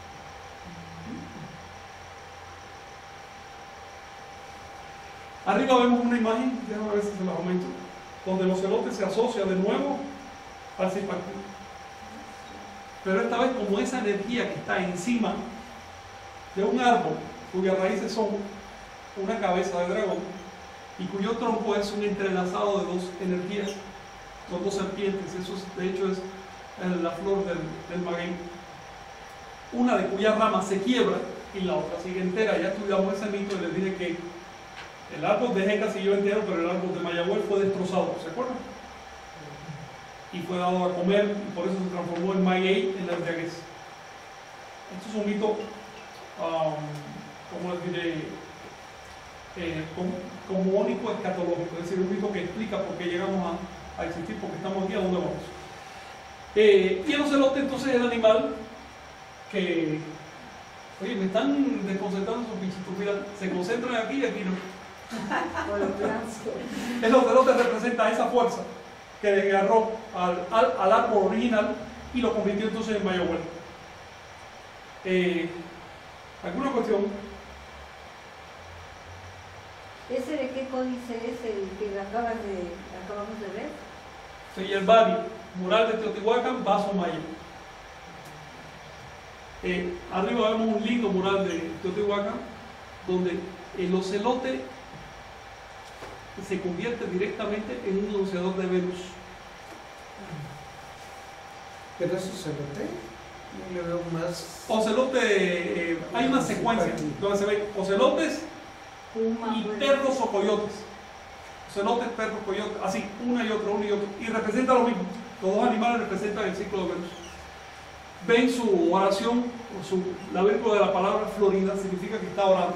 Speaker 1: Arriba vemos una imagen, déjame ver si se la aumento, donde el ocelote se asocia de nuevo al cipactli. Pero esta vez como esa energía que está encima de un árbol, cuyas raíces son una cabeza de dragón, y cuyo tronco es un entrelazado de dos energías, son dos serpientes. Eso de hecho es la flor del maguey, una de cuyas ramas se quiebra y la otra sigue entera. Ya estudiamos ese mito y les dije que el árbol de Jeca siguió entero, pero el árbol de Mayagüez fue destrozado, ¿se acuerdan? Y fue dado a comer, y por eso se transformó el maguey en la embriaguez. Esto es un mito, ¿cómo les diré? Como único escatológico, es decir, un mito que explica por qué llegamos a existir, porque estamos aquí, a dónde vamos. Y el ocelote entonces es el animal que, oye, me están desconcentrando sus bichitos, mira, se concentran aquí y aquí no. El ocelote representa esa fuerza que desgarró al árbol original y lo convirtió entonces en Mayagüez. ¿Alguna cuestión?
Speaker 2: ¿Ese de qué códice es el que acabamos de ver?
Speaker 1: Sí, el Bari, mural de Teotihuacán, vaso maya. Arriba vemos un lindo mural de Teotihuacán, donde el ocelote se convierte directamente en un anunciador de Venus.
Speaker 3: Pero eso se lo yo le veo más.
Speaker 1: Ocelote, hay una secuencia donde se ve ocelotes y perros o coyotes. Ocelotes, perros, coyotes, así, una y otra, y representa lo mismo. Los dos animales representan el ciclo de Venus. Ven su oración, la vírgula de la palabra Florida, significa que está orando.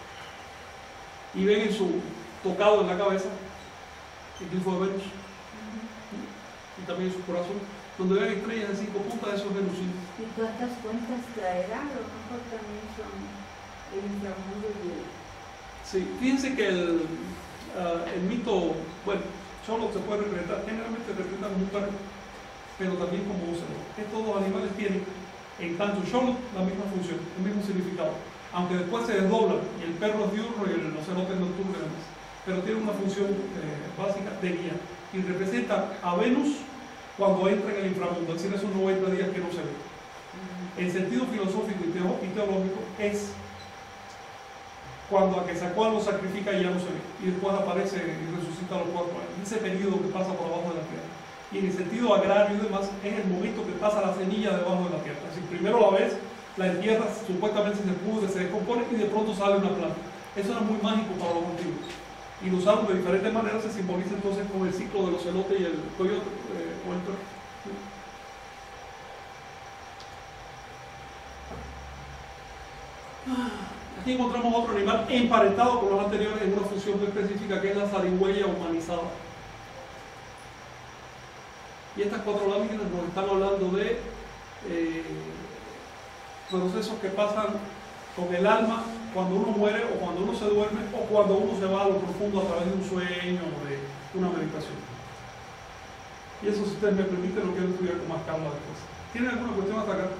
Speaker 1: Y ven en su tocado en la cabeza el glifo de Venus. Y también en su corazón, donde ven estrellas de 5 puntas, esos venusinos.
Speaker 2: ¿Y cuántas cuentas traerá? A lo mejor también son el inframundo y el...
Speaker 1: Sí, fíjense que el mito, bueno, solo se puede representar, generalmente se representa como un perro, pero también como ocelot. Estos dos animales tienen, en tanto Xolotl, la misma función, el mismo significado, aunque después se desdoblan, y el perro es diurno y el ocelote es nocturno y demás, pero tiene una función básica de guía, y representa a Venus cuando entra en el inframundo, es decir, esos 90 días que no se ve. En sentido filosófico y teológico es cuando a que sacó lo sacrifica y ya no se ve, y después aparece y resucita los cuerpos, ese periodo que pasa por abajo de la tierra. Y en el sentido agrario y demás, es el momento que pasa la semilla debajo de la tierra. Es decir, primero la ves, la entierras, supuestamente se pudre, se descompone y de pronto sale una planta. Eso era muy mágico para los antiguos. Y lo usaron de diferentes maneras, se simboliza entonces con el ciclo del ocelote y el coyote o el perro. Aquí encontramos otro animal emparentado con los anteriores en una función muy específica, que es la zarigüeya humanizada. Y estas 4 láminas nos están hablando de procesos que pasan con el alma cuando uno muere, o cuando uno se duerme, o cuando uno se va a lo profundo a través de un sueño o de una meditación. Y eso, si ustedes me permiten, lo quiero estudiar con más calma después. ¿Tienen alguna cuestión hasta acá?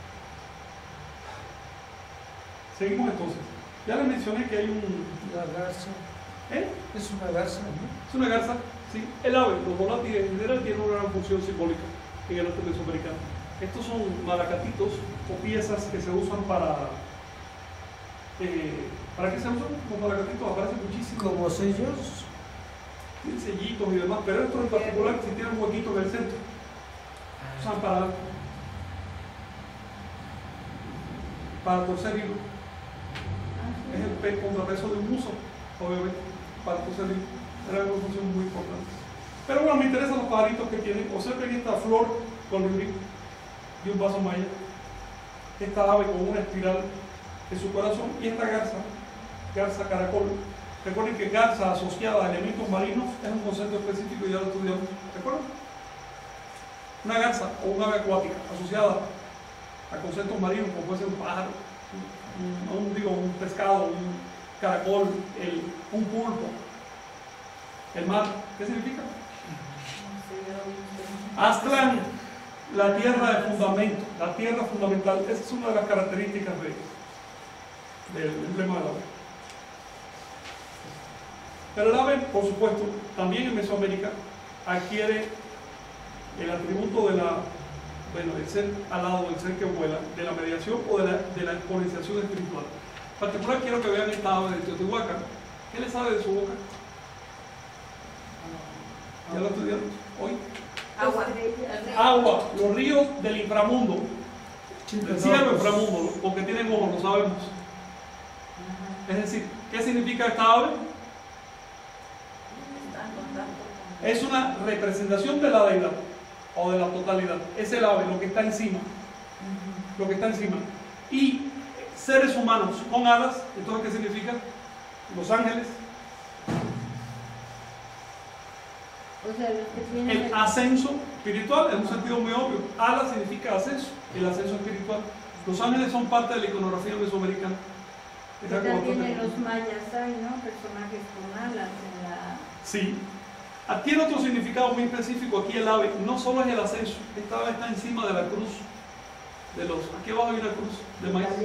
Speaker 1: Seguimos entonces. Ya les mencioné que hay
Speaker 3: La garza. Es una garza, ¿no?
Speaker 1: Es una garza, sí. El ave, los volátiles en general, tienen una gran función simbólica en el arte mesoamericano. Estos son malacatitos o piezas que se usan ¿para qué se usan? Los malacatitos aparecen muchísimo.
Speaker 3: Como sellos.
Speaker 1: Tienen sellitos y demás, pero estos en particular si tienen un huequito en el centro. Usan para torcer hilo. Es el contrapeso de un uso, obviamente, para torcer hilo. Era una función muy importante. Pero bueno, me interesan los pajaritos que tienen. Observen esta flor colibrí de un vaso maya, esta ave con una espiral en su corazón, y esta garza caracol. Recuerden que garza asociada a elementos marinos es un concepto específico y ya lo estudiamos. ¿Recuerdan? Una garza o un ave acuática asociada a conceptos marinos, como puede ser un pájaro, un pescado, un caracol, un pulpo, el mar. ¿Qué significa? Aztlán, la tierra de fundamento, la tierra fundamental. Esa es una de las características del emblema del ave. Pero el ave, por supuesto, también en Mesoamérica adquiere el atributo del ser alado, del ser que vuela, de la mediación o de la exponenciación espiritual. En particular quiero que vean esta ave de Teotihuacán. ¿Qué le sabe de su boca? ¿Ya lo estudiamos hoy?
Speaker 6: Agua.
Speaker 1: Agua, los ríos del inframundo. El cielo inframundo, porque tienen ojos, lo sabemos. Es decir, ¿qué significa esta ave? Es una representación de la deidad o de la totalidad. Es el ave, lo que está encima. Lo que está encima. Y seres humanos con alas, entonces ¿qué significa? Los ángeles.
Speaker 2: O sea, los que tienen
Speaker 1: El ascenso espiritual, en un sentido muy obvio. Ala significa ascenso, el ascenso espiritual. Los ángeles son parte de la iconografía mesoamericana.
Speaker 2: también en los mayas hay, ¿no? Personajes con alas en la...
Speaker 1: Sí. Tiene otro significado muy específico aquí el ave. No solo es el ascenso, esta ave está encima de la cruz. Aquí abajo hay una cruz de maíz.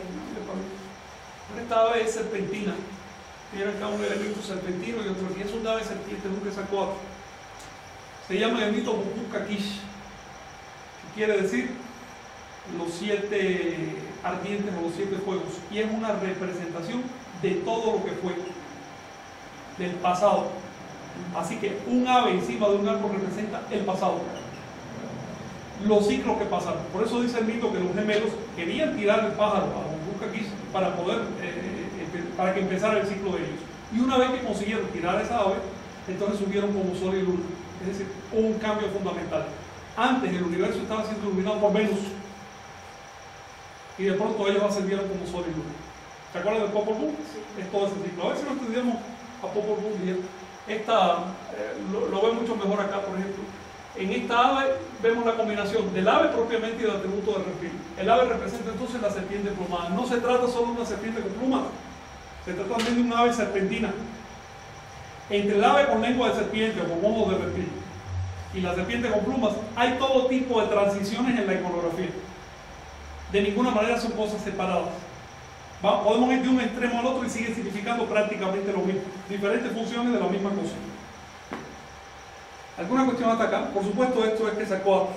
Speaker 1: Esta ave es serpentina. Tiene acá un elemento serpentino y otro. Y es una ave serpiente, nunca sacó otro. Se llama el mito Bukukakish, que quiere decir los 7 ardientes o los 7 fuegos. Y es una representación de todo lo que fue, del pasado. Así que un ave encima de un árbol representa el pasado, los ciclos que pasaron. Por eso dice el mito que los gemelos querían tirar el pájaro a Bukukakish para que empezara el ciclo de ellos. Y una vez que consiguieron tirar esa ave, entonces subieron como sol y luna. Es decir, un cambio fundamental. Antes el universo estaba siendo iluminado por Venus y de pronto ellos ascendieron como sol y luna. ¿Se acuerdan del Popol Vuh?
Speaker 2: Sí.
Speaker 1: Es todo ese ciclo. A ver si lo estudiamos a Popol Vuh bien. Lo ve mucho mejor acá, por ejemplo. En esta ave vemos la combinación del ave propiamente y del atributo del reptil. El ave representa entonces la serpiente plumada. No se trata solo de una serpiente con plumas, se trata también de una ave serpentina. Entre el ave con lengua de serpiente o con ojos de reptil y la serpiente con plumas hay todo tipo de transiciones en la iconografía. De ninguna manera son cosas separadas. Podemos ir de un extremo al otro y sigue significando prácticamente lo mismo. Diferentes funciones de la misma cosa. ¿Alguna cuestión hasta acá? Por supuesto, esto es que sacó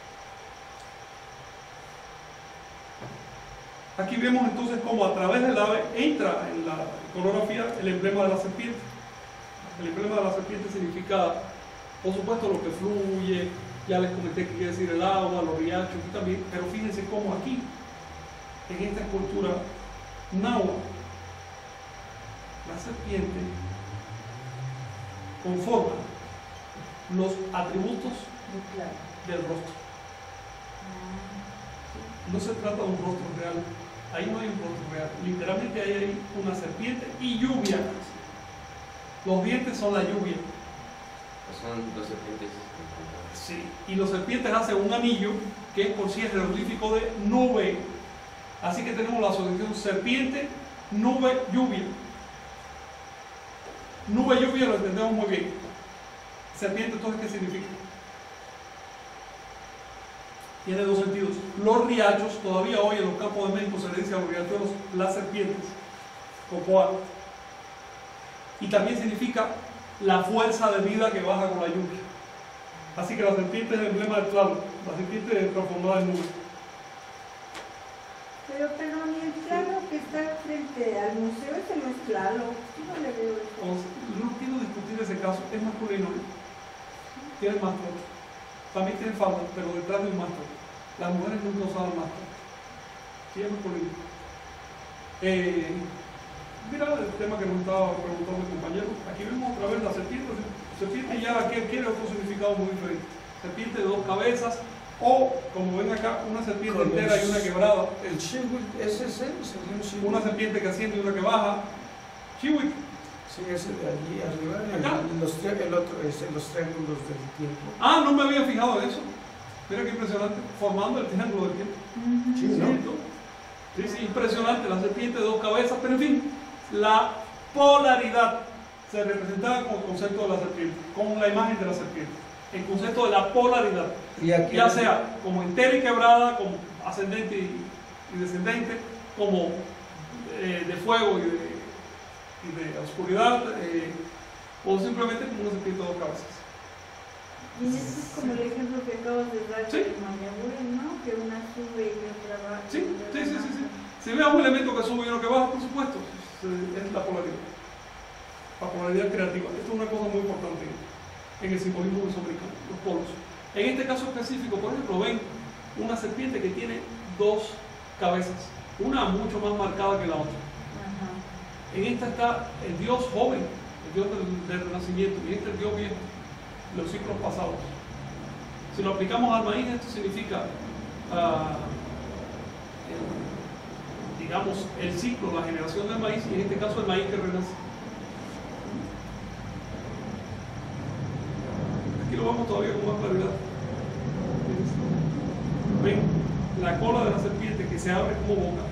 Speaker 1: aquí vemos entonces cómo a través del ave entra en la iconografía el emblema de la serpiente. El emblema de la serpiente significa, por supuesto, lo que fluye. Ya les comenté que quiere decir el agua, los riachos, aquí también. Pero fíjense cómo aquí, en esta escultura náhuatl, la serpiente conforma los atributos del rostro. No se trata de un rostro real. Ahí no hay un rostro real. Literalmente ahí hay una serpiente y lluvia. Los dientes son la lluvia.
Speaker 7: Son 2 serpientes.
Speaker 1: Sí. Y los serpientes hacen un anillo que es por sí el jeroglífico de nube. Así que tenemos la asociación serpiente, nube, lluvia. Nube, lluvia lo entendemos muy bien. Serpiente, entonces, ¿qué significa? Tiene 2 sentidos. Los riachos, todavía hoy en los campos de México se le dice a los riachuelos las serpientes, copoa. Y también significa la fuerza de vida que baja con la lluvia. Así que la serpiente es el emblema del Tlaloc, la serpiente transformada en nube.
Speaker 2: Pero ni el Tlaloc que está frente al museo, ese no es Tlaloc. Yo no le veo eso.
Speaker 1: No quiero discutir ese caso, es masculino. Tiene mastro. También tiene falda, pero detrás de un mastro. Las mujeres nunca usaban mastro. Sí, es masculino. Mira el tema que nos estaba preguntando el compañero. Aquí vemos otra vez la serpiente. Serpiente ya quiere otro significado muy diferente. Serpiente de 2 cabezas, o como ven acá, una serpiente entera y una quebrada.
Speaker 3: El chihuit, ese es el chihuit.
Speaker 1: Una serpiente que asciende y una que baja. Chihuit.
Speaker 3: Sí, ese de allí arriba, el otro es en los triángulos del tiempo.
Speaker 1: Ah, no me había fijado en eso. Mira qué impresionante, formando el triángulo del tiempo.
Speaker 3: Sí, ¿no?
Speaker 1: Sí, impresionante, la serpiente de 2 cabezas, pero en fin, la polaridad se representaba con el concepto de la serpiente, con la imagen de la serpiente, el concepto de la polaridad, ya sea como entera y quebrada, como ascendente y descendente, como de fuego y de oscuridad, o simplemente como una serpiente de 2 cabezas.
Speaker 2: Y eso es como el ejemplo que acabas de dar
Speaker 1: Sí.
Speaker 2: de Mayagüez, ¿no? Que una sube y otra baja.
Speaker 1: Sí. Si vemos un elemento que sube y uno que baja, por supuesto, es la polaridad. La polaridad creativa. Esto es una cosa muy importante en el simbolismo mesoamericano, los polos. En este caso específico, por ejemplo, ven una serpiente que tiene dos cabezas, una mucho más marcada que la otra. En esta está el Dios joven, el Dios del renacimiento, y este es el Dios viejo, los ciclos pasados. Si lo aplicamos al maíz, esto significa, digamos, el ciclo, la generación del maíz, y en este caso el maíz que renace. Aquí lo vemos todavía con más claridad. Ven la cola de la serpiente que se abre como boca,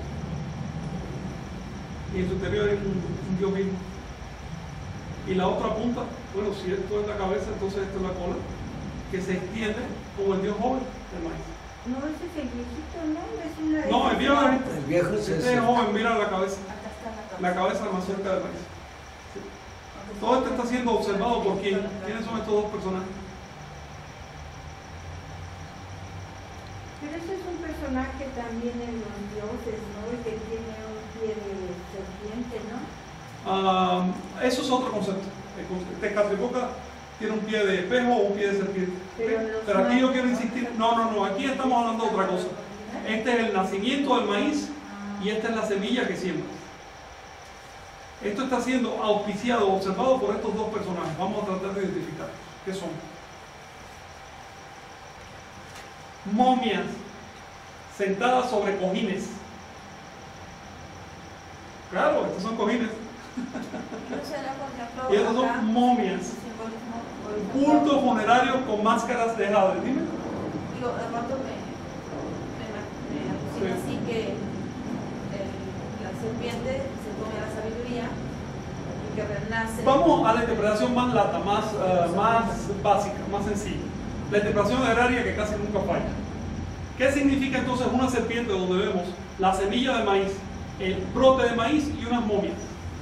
Speaker 1: y en su interior hay un Dios vivo. Y la otra punta, bueno, si esto es la cabeza, entonces esto es la cola, que se extiende como el Dios joven del maíz.
Speaker 2: No, ese es el viejito, ¿no? Es una...
Speaker 1: No, el viejo
Speaker 4: es
Speaker 1: este es joven, mira la cabeza.
Speaker 6: Acá está
Speaker 1: La cabeza más cerca del maíz. Sí. Todo esto está siendo observado por quién. ¿Quiénes son estos dos personajes?
Speaker 2: Pero ese es un personaje también en los dioses, ¿no? El que tiene un pie de serpiente, ¿no?
Speaker 1: Eso es otro concepto. Tezcatlipoca tiene un pie de espejo o un pie de serpiente. Pero aquí yo quiero insistir, no, aquí estamos hablando de otra cosa. Este es el nacimiento del maíz y esta es la semilla que siembra. Esto está siendo auspiciado, observado por estos dos personajes. Vamos a tratar de identificar qué son. Momias sentadas sobre cojines. Claro, estos son cojines. Y estos son momias. Culto funerario con máscaras de jade. Dime.
Speaker 6: Digo, de pronto me alucina así que la serpiente se come a la sabiduría y que renace.
Speaker 1: Vamos a la interpretación más lata, más básica, más sencilla. La interpretación agraria que casi nunca falla. ¿Qué significa entonces una serpiente donde vemos la semilla de maíz, el brote de maíz y unas momias?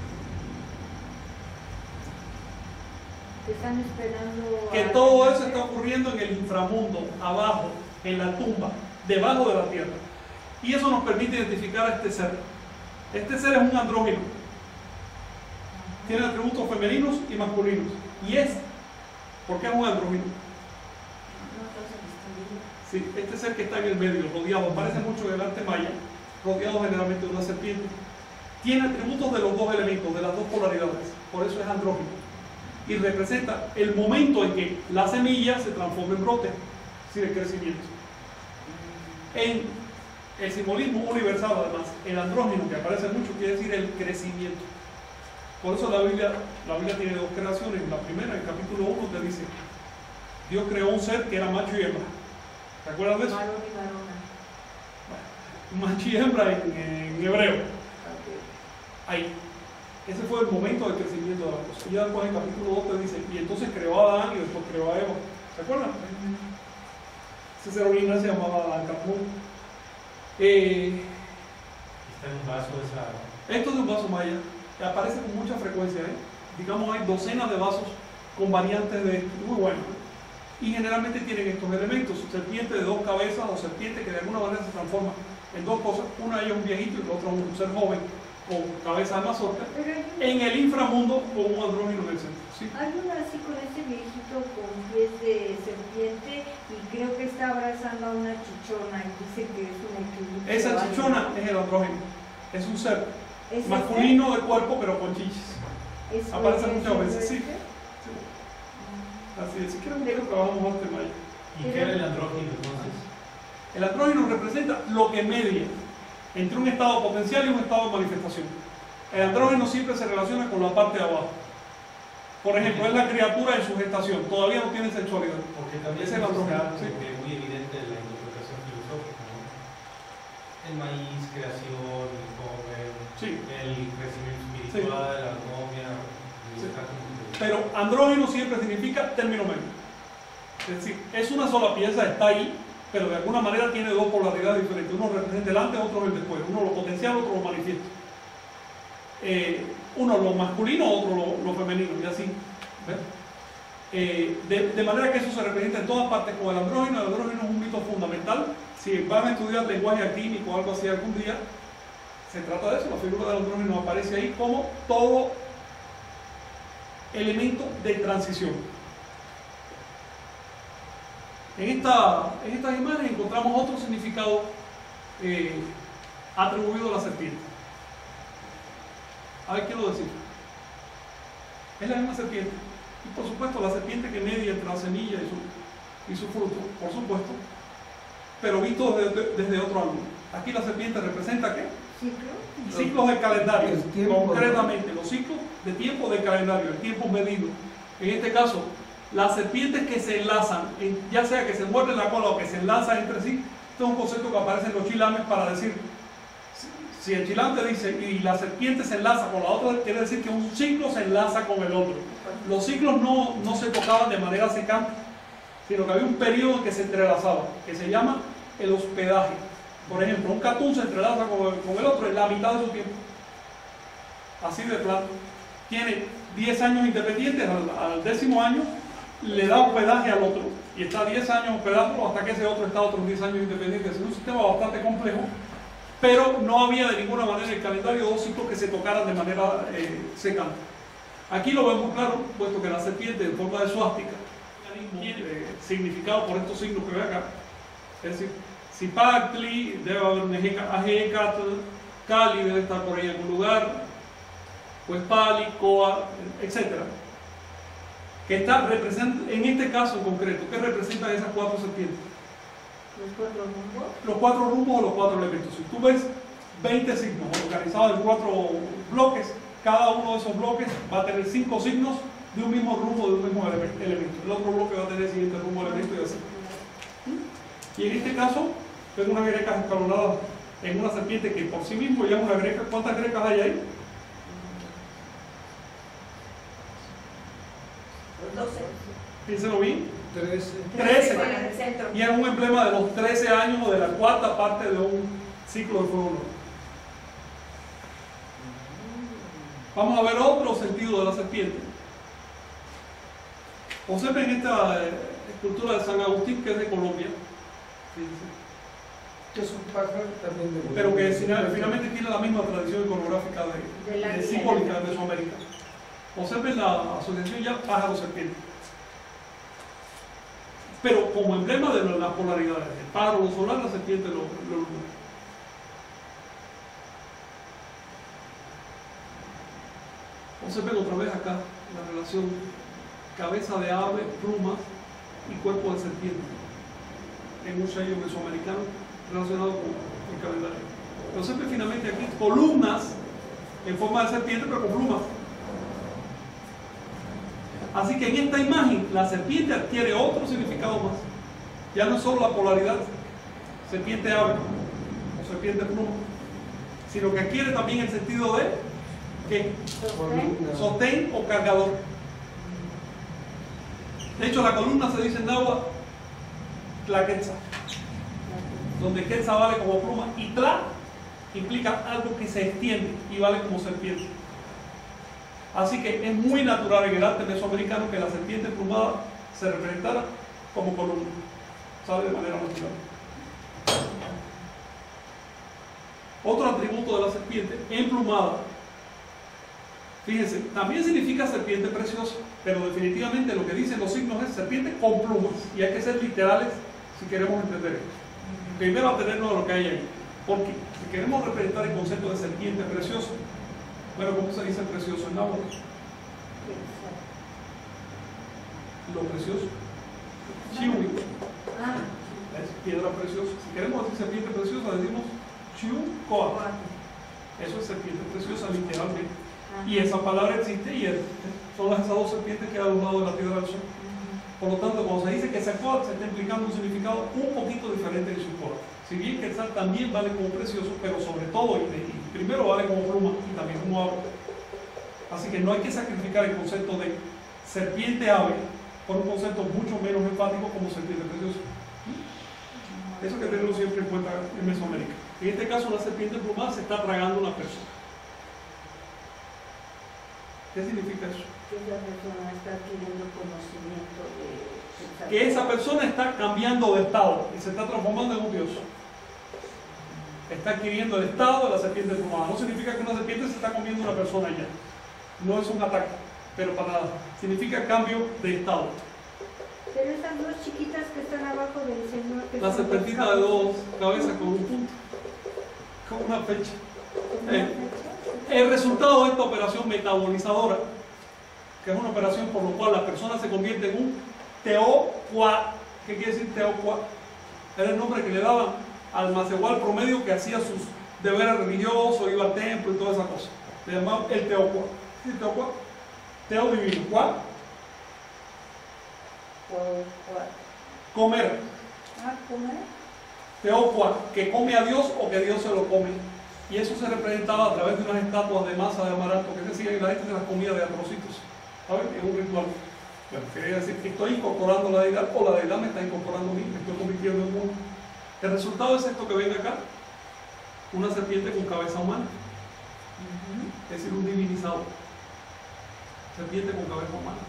Speaker 2: Están esperando
Speaker 1: Que todo eso está ocurriendo en el inframundo, abajo, en la tumba, debajo de la tierra. Y eso nos permite identificar a este ser. Este ser es un andrógino. Tiene atributos femeninos y masculinos. Y es, ¿por qué es un andrógino? Sí, este ser que está en el medio, rodeado, parece mucho del arte maya, rodeado generalmente de una serpiente. Tiene atributos de los dos elementos, de las dos polaridades. Por eso es andrógino. Y representa el momento en que la semilla se transforma en brote, sin el crecimiento. En el simbolismo universal, además, el andrógeno, que aparece mucho, quiere decir el crecimiento. Por eso la Biblia tiene dos creaciones. La primera, en el capítulo 1, te dice: Dios creó un ser que era macho y hembra. ¿Te acuerdas de eso?
Speaker 2: Varón y varona.
Speaker 1: Bueno, macho y hembra en hebreo. Ahí. Ese fue el momento del crecimiento de la cosa. Y ya después en el capítulo 2 te dice: y entonces creó a Adán y después creó a Eva. ¿Se acuerdan? Ese ser original se llamaba Adán Capmón.
Speaker 5: Está en un vaso esa.
Speaker 1: Esto es de un vaso maya, que aparece con mucha frecuencia. Digamos, hay docenas de vasos con variantes de esto. Muy bueno. Y generalmente tienen estos elementos: serpiente de dos cabezas o serpiente que de alguna manera se transforma en dos cosas. Uno de ellos un viejito y el otro un ser joven con cabeza de mazorca, en el inframundo con un andrógino en el centro. ¿Sí?
Speaker 2: Hay una así con ese viejito con pies de serpiente y creo que está abrazando a una chichona y dice que es un equilibrio.
Speaker 1: Esa chichona es el andrógeno, es un ser
Speaker 2: ¿Es
Speaker 1: masculino de cuerpo pero con chichis.
Speaker 2: ¿Es
Speaker 1: Aparece muchas
Speaker 2: ese,
Speaker 1: veces, sí.
Speaker 2: ese?
Speaker 1: Así es. Si quieren ver, trabajamos arte maya.
Speaker 5: ¿Y qué era el andrógino entonces?
Speaker 1: El andrógeno representa lo que media entre un estado potencial y un estado de manifestación. El andrógeno siempre se relaciona con la parte de abajo. Por ejemplo, es la criatura en su gestación, todavía no tiene sexualidad.
Speaker 5: Porque también
Speaker 1: es el andrógeno. Sí.
Speaker 5: muy evidente en la interpretación filosófica, ¿no? El maíz, creación, el joven,
Speaker 1: Sí.
Speaker 5: el crecimiento espiritual, la momia.
Speaker 1: Sí. Pero andrógeno siempre significa término medio. Es decir, es una sola pieza, está ahí, pero de alguna manera tiene dos polaridades diferentes. Uno representa el antes, otro el después. Uno lo potencial, otro lo manifiesto. Uno lo masculino, otro lo femenino, y así. De manera que eso se representa en todas partes con el andrógeno. El andrógeno es un mito fundamental. Si vas a estudiar lenguaje actínico o algo así algún día, Se trata de eso, la figura del andrógeno aparece ahí como todo elemento de transición. En estas imágenes encontramos otro significado atribuido a la serpiente. A ver, ¿qué quiero decir? Es la misma serpiente. Y por supuesto, la serpiente que media entre la semilla y su fruto, por supuesto, pero visto desde otro ángulo. Aquí la serpiente representa ¿qué? Ciclos del calendario, concretamente los ciclos de tiempo del calendario, el tiempo medido. En este caso, las serpientes que se enlazan, ya sea que se muerden la cola o que se enlazan entre sí, este es un concepto que aparece en los chilames para decir, si el chilán te dice y la serpiente se enlaza con la otra, quiere decir que un ciclo se enlaza con el otro. Los ciclos no se tocaban de manera secante, sino que había un periodo que se entrelazaba, que se llama el hospedaje. Por ejemplo, un catún se entrelaza con el otro en la mitad de su tiempo. Así de plano. Tiene 10 años independientes, al 10º año le da hospedaje al otro. Y está 10 años hospedándolo hasta que ese otro está otros 10 años independientes. Es un sistema bastante complejo, pero no había de ninguna manera en el calendario dos ciclos que se tocaran de manera secante. Aquí lo vemos claro, puesto que la serpiente en forma de suástica tiene significado por estos signos que ve acá. Es decir, Zipactli, debe haber un Ajecatl, Cali debe estar por ahí en algún lugar, pues Pali, Coa, etc. Que en este caso en concreto, ¿qué representan esas 4 serpientes?
Speaker 2: ¿Los 4 rumbos?
Speaker 1: Los 4 rumbos o los 4 elementos. Si tú ves 20 signos organizados en 4 bloques, cada uno de esos bloques va a tener 5 signos de un mismo rumbo, de un mismo elemento. El otro bloque va a tener el siguiente rumbo, elemento y así. Y en este caso, tengo unas grecas escalonadas en una serpiente que por sí mismo ya es una greca. ¿Cuántas grecas hay ahí?
Speaker 6: 12.
Speaker 1: Piénselo bien.
Speaker 3: 13.
Speaker 1: 13.
Speaker 6: En el centro.
Speaker 1: Y es un emblema de los 13 años o de la 4ª parte de un ciclo de fuego nuevo. Vamos a ver otro sentido de la serpiente. Observen esta escultura de San Agustín, que es de Colombia.
Speaker 3: Que es un pájaro también de
Speaker 1: Pero que finalmente tiene la misma tradición iconográfica de simbólica de Mesoamérica. Observen la asociación ya pájaro-serpiente. Pero como emblema de las polaridades, el pájaro lo solar, la serpiente lo lunar. Observen otra vez acá la relación cabeza de ave, plumas y cuerpo de serpiente en un sello mesoamericano relacionado con el calendario. Observen finalmente aquí columnas en forma de serpiente pero con plumas. Así que en esta imagen la serpiente adquiere otro significado más. Ya no es solo la polaridad serpiente ave o serpiente pluma, sino que adquiere también el sentido de ¿qué? Sostén o cargador. De hecho, la columna se dice en náhuatl tlaquetza, donde quetza vale como pluma y tla implica algo que se extiende y vale como serpiente. Así que es muy natural en el arte mesoamericano que la serpiente emplumada se representara como columna. Sale de manera natural. Otro atributo de la serpiente, emplumada. Fíjense, también significa serpiente preciosa, pero definitivamente lo que dicen los signos es serpiente con plumas. Y hay que ser literales si queremos entender esto. Primero atenernos a lo que hay ahí. Porque si queremos representar el concepto de serpiente preciosa, bueno, ¿cómo se dice precioso en náhuatl? Lo precioso. Chiwi. Es piedra preciosa. Si queremos decir serpiente preciosa, decimos Chiu-Coa. Eso es serpiente preciosa, literalmente. Y esa palabra existe y son esas 2 serpientes que hay a los lados de la Tierra del Sol. Por lo tanto, cuando se dice que Quetzalcóatl, se está implicando un significado un poquito diferente en su forma. Si bien Quetzal también vale como precioso, pero sobre todo, y primero vale como pluma y también como ave. Así que no hay que sacrificar el concepto de serpiente ave por un concepto mucho menos enfático como serpiente preciosa. Eso hay que tenerlo siempre en cuenta en Mesoamérica. En este caso, la serpiente plumada se está tragando a una persona. ¿Qué significa eso?
Speaker 2: Que esa persona está adquiriendo conocimiento de...
Speaker 1: Que esa persona está cambiando de estado y se está transformando en un dios. está adquiriendo el estado de la serpiente emplumada. No significa que una serpiente se está comiendo una persona ya. No es un ataque, pero para nada. Significa cambio de estado.
Speaker 2: Pero esas dos chiquitas que están abajo del Señor. Que
Speaker 1: La
Speaker 2: son
Speaker 1: serpentita
Speaker 2: los
Speaker 1: de dos cabezas con un punto, con una flecha. El resultado de esta operación metabolizadora, que es una operación por la cual la persona se convierte en un teocuá. ¿Qué quiere decir teocuá? Era el nombre que le daban al macehual promedio que hacía sus deberes religiosos, iba al templo y toda esa cosa. Le llamaban el teocuá. ¿Sí, teocuá? Teo divino. ¿Cuá? Comer.
Speaker 2: Ah, comer.
Speaker 1: Teocuá, que come a Dios o que Dios se lo come. Y eso se representaba a través de unas estatuas de masa de amaranto que se hacían y la gente se las comía de arrocitos. ¿Sabes? Es un ritual. Bueno, quería decir que estoy incorporando la deidad o la deidad me está incorporando a mí, me estoy convirtiendo en uno. El resultado es esto que ven acá: una serpiente con cabeza humana. Es decir, un divinizado. Serpiente con cabeza humana.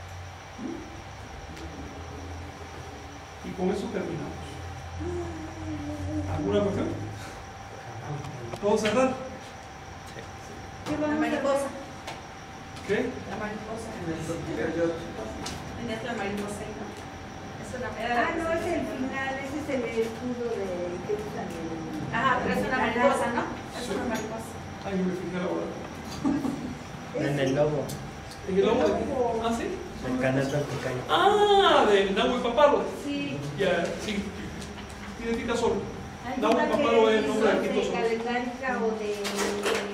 Speaker 1: Y con eso terminamos. ¿Alguna cuestión? ¿Todo cerrado?
Speaker 2: ¿Qué
Speaker 6: La
Speaker 2: vamos a
Speaker 6: mariposa.
Speaker 1: ¿Qué?
Speaker 6: La mariposa. Tenías la mariposa, ¿no? Es una
Speaker 2: Ah, no, es el final, ese es el escudo de que usan el...
Speaker 6: Ah, pero es una mariposa, ¿no? Es
Speaker 1: Sí.
Speaker 6: una mariposa.
Speaker 1: Ay, me fijé ahora.
Speaker 4: En el lobo,
Speaker 1: ¿En el lobo? ¿Ah, sí?
Speaker 4: el canasto africano.
Speaker 1: Ah, del Nahui Papalo.
Speaker 2: Sí.
Speaker 1: Ya, sí. Significa sol.
Speaker 2: Hay
Speaker 1: Nahui
Speaker 2: una
Speaker 1: Papalo
Speaker 2: que
Speaker 1: es el nombre de
Speaker 2: son
Speaker 1: Quito
Speaker 2: de
Speaker 1: Sol.
Speaker 2: calendárica o de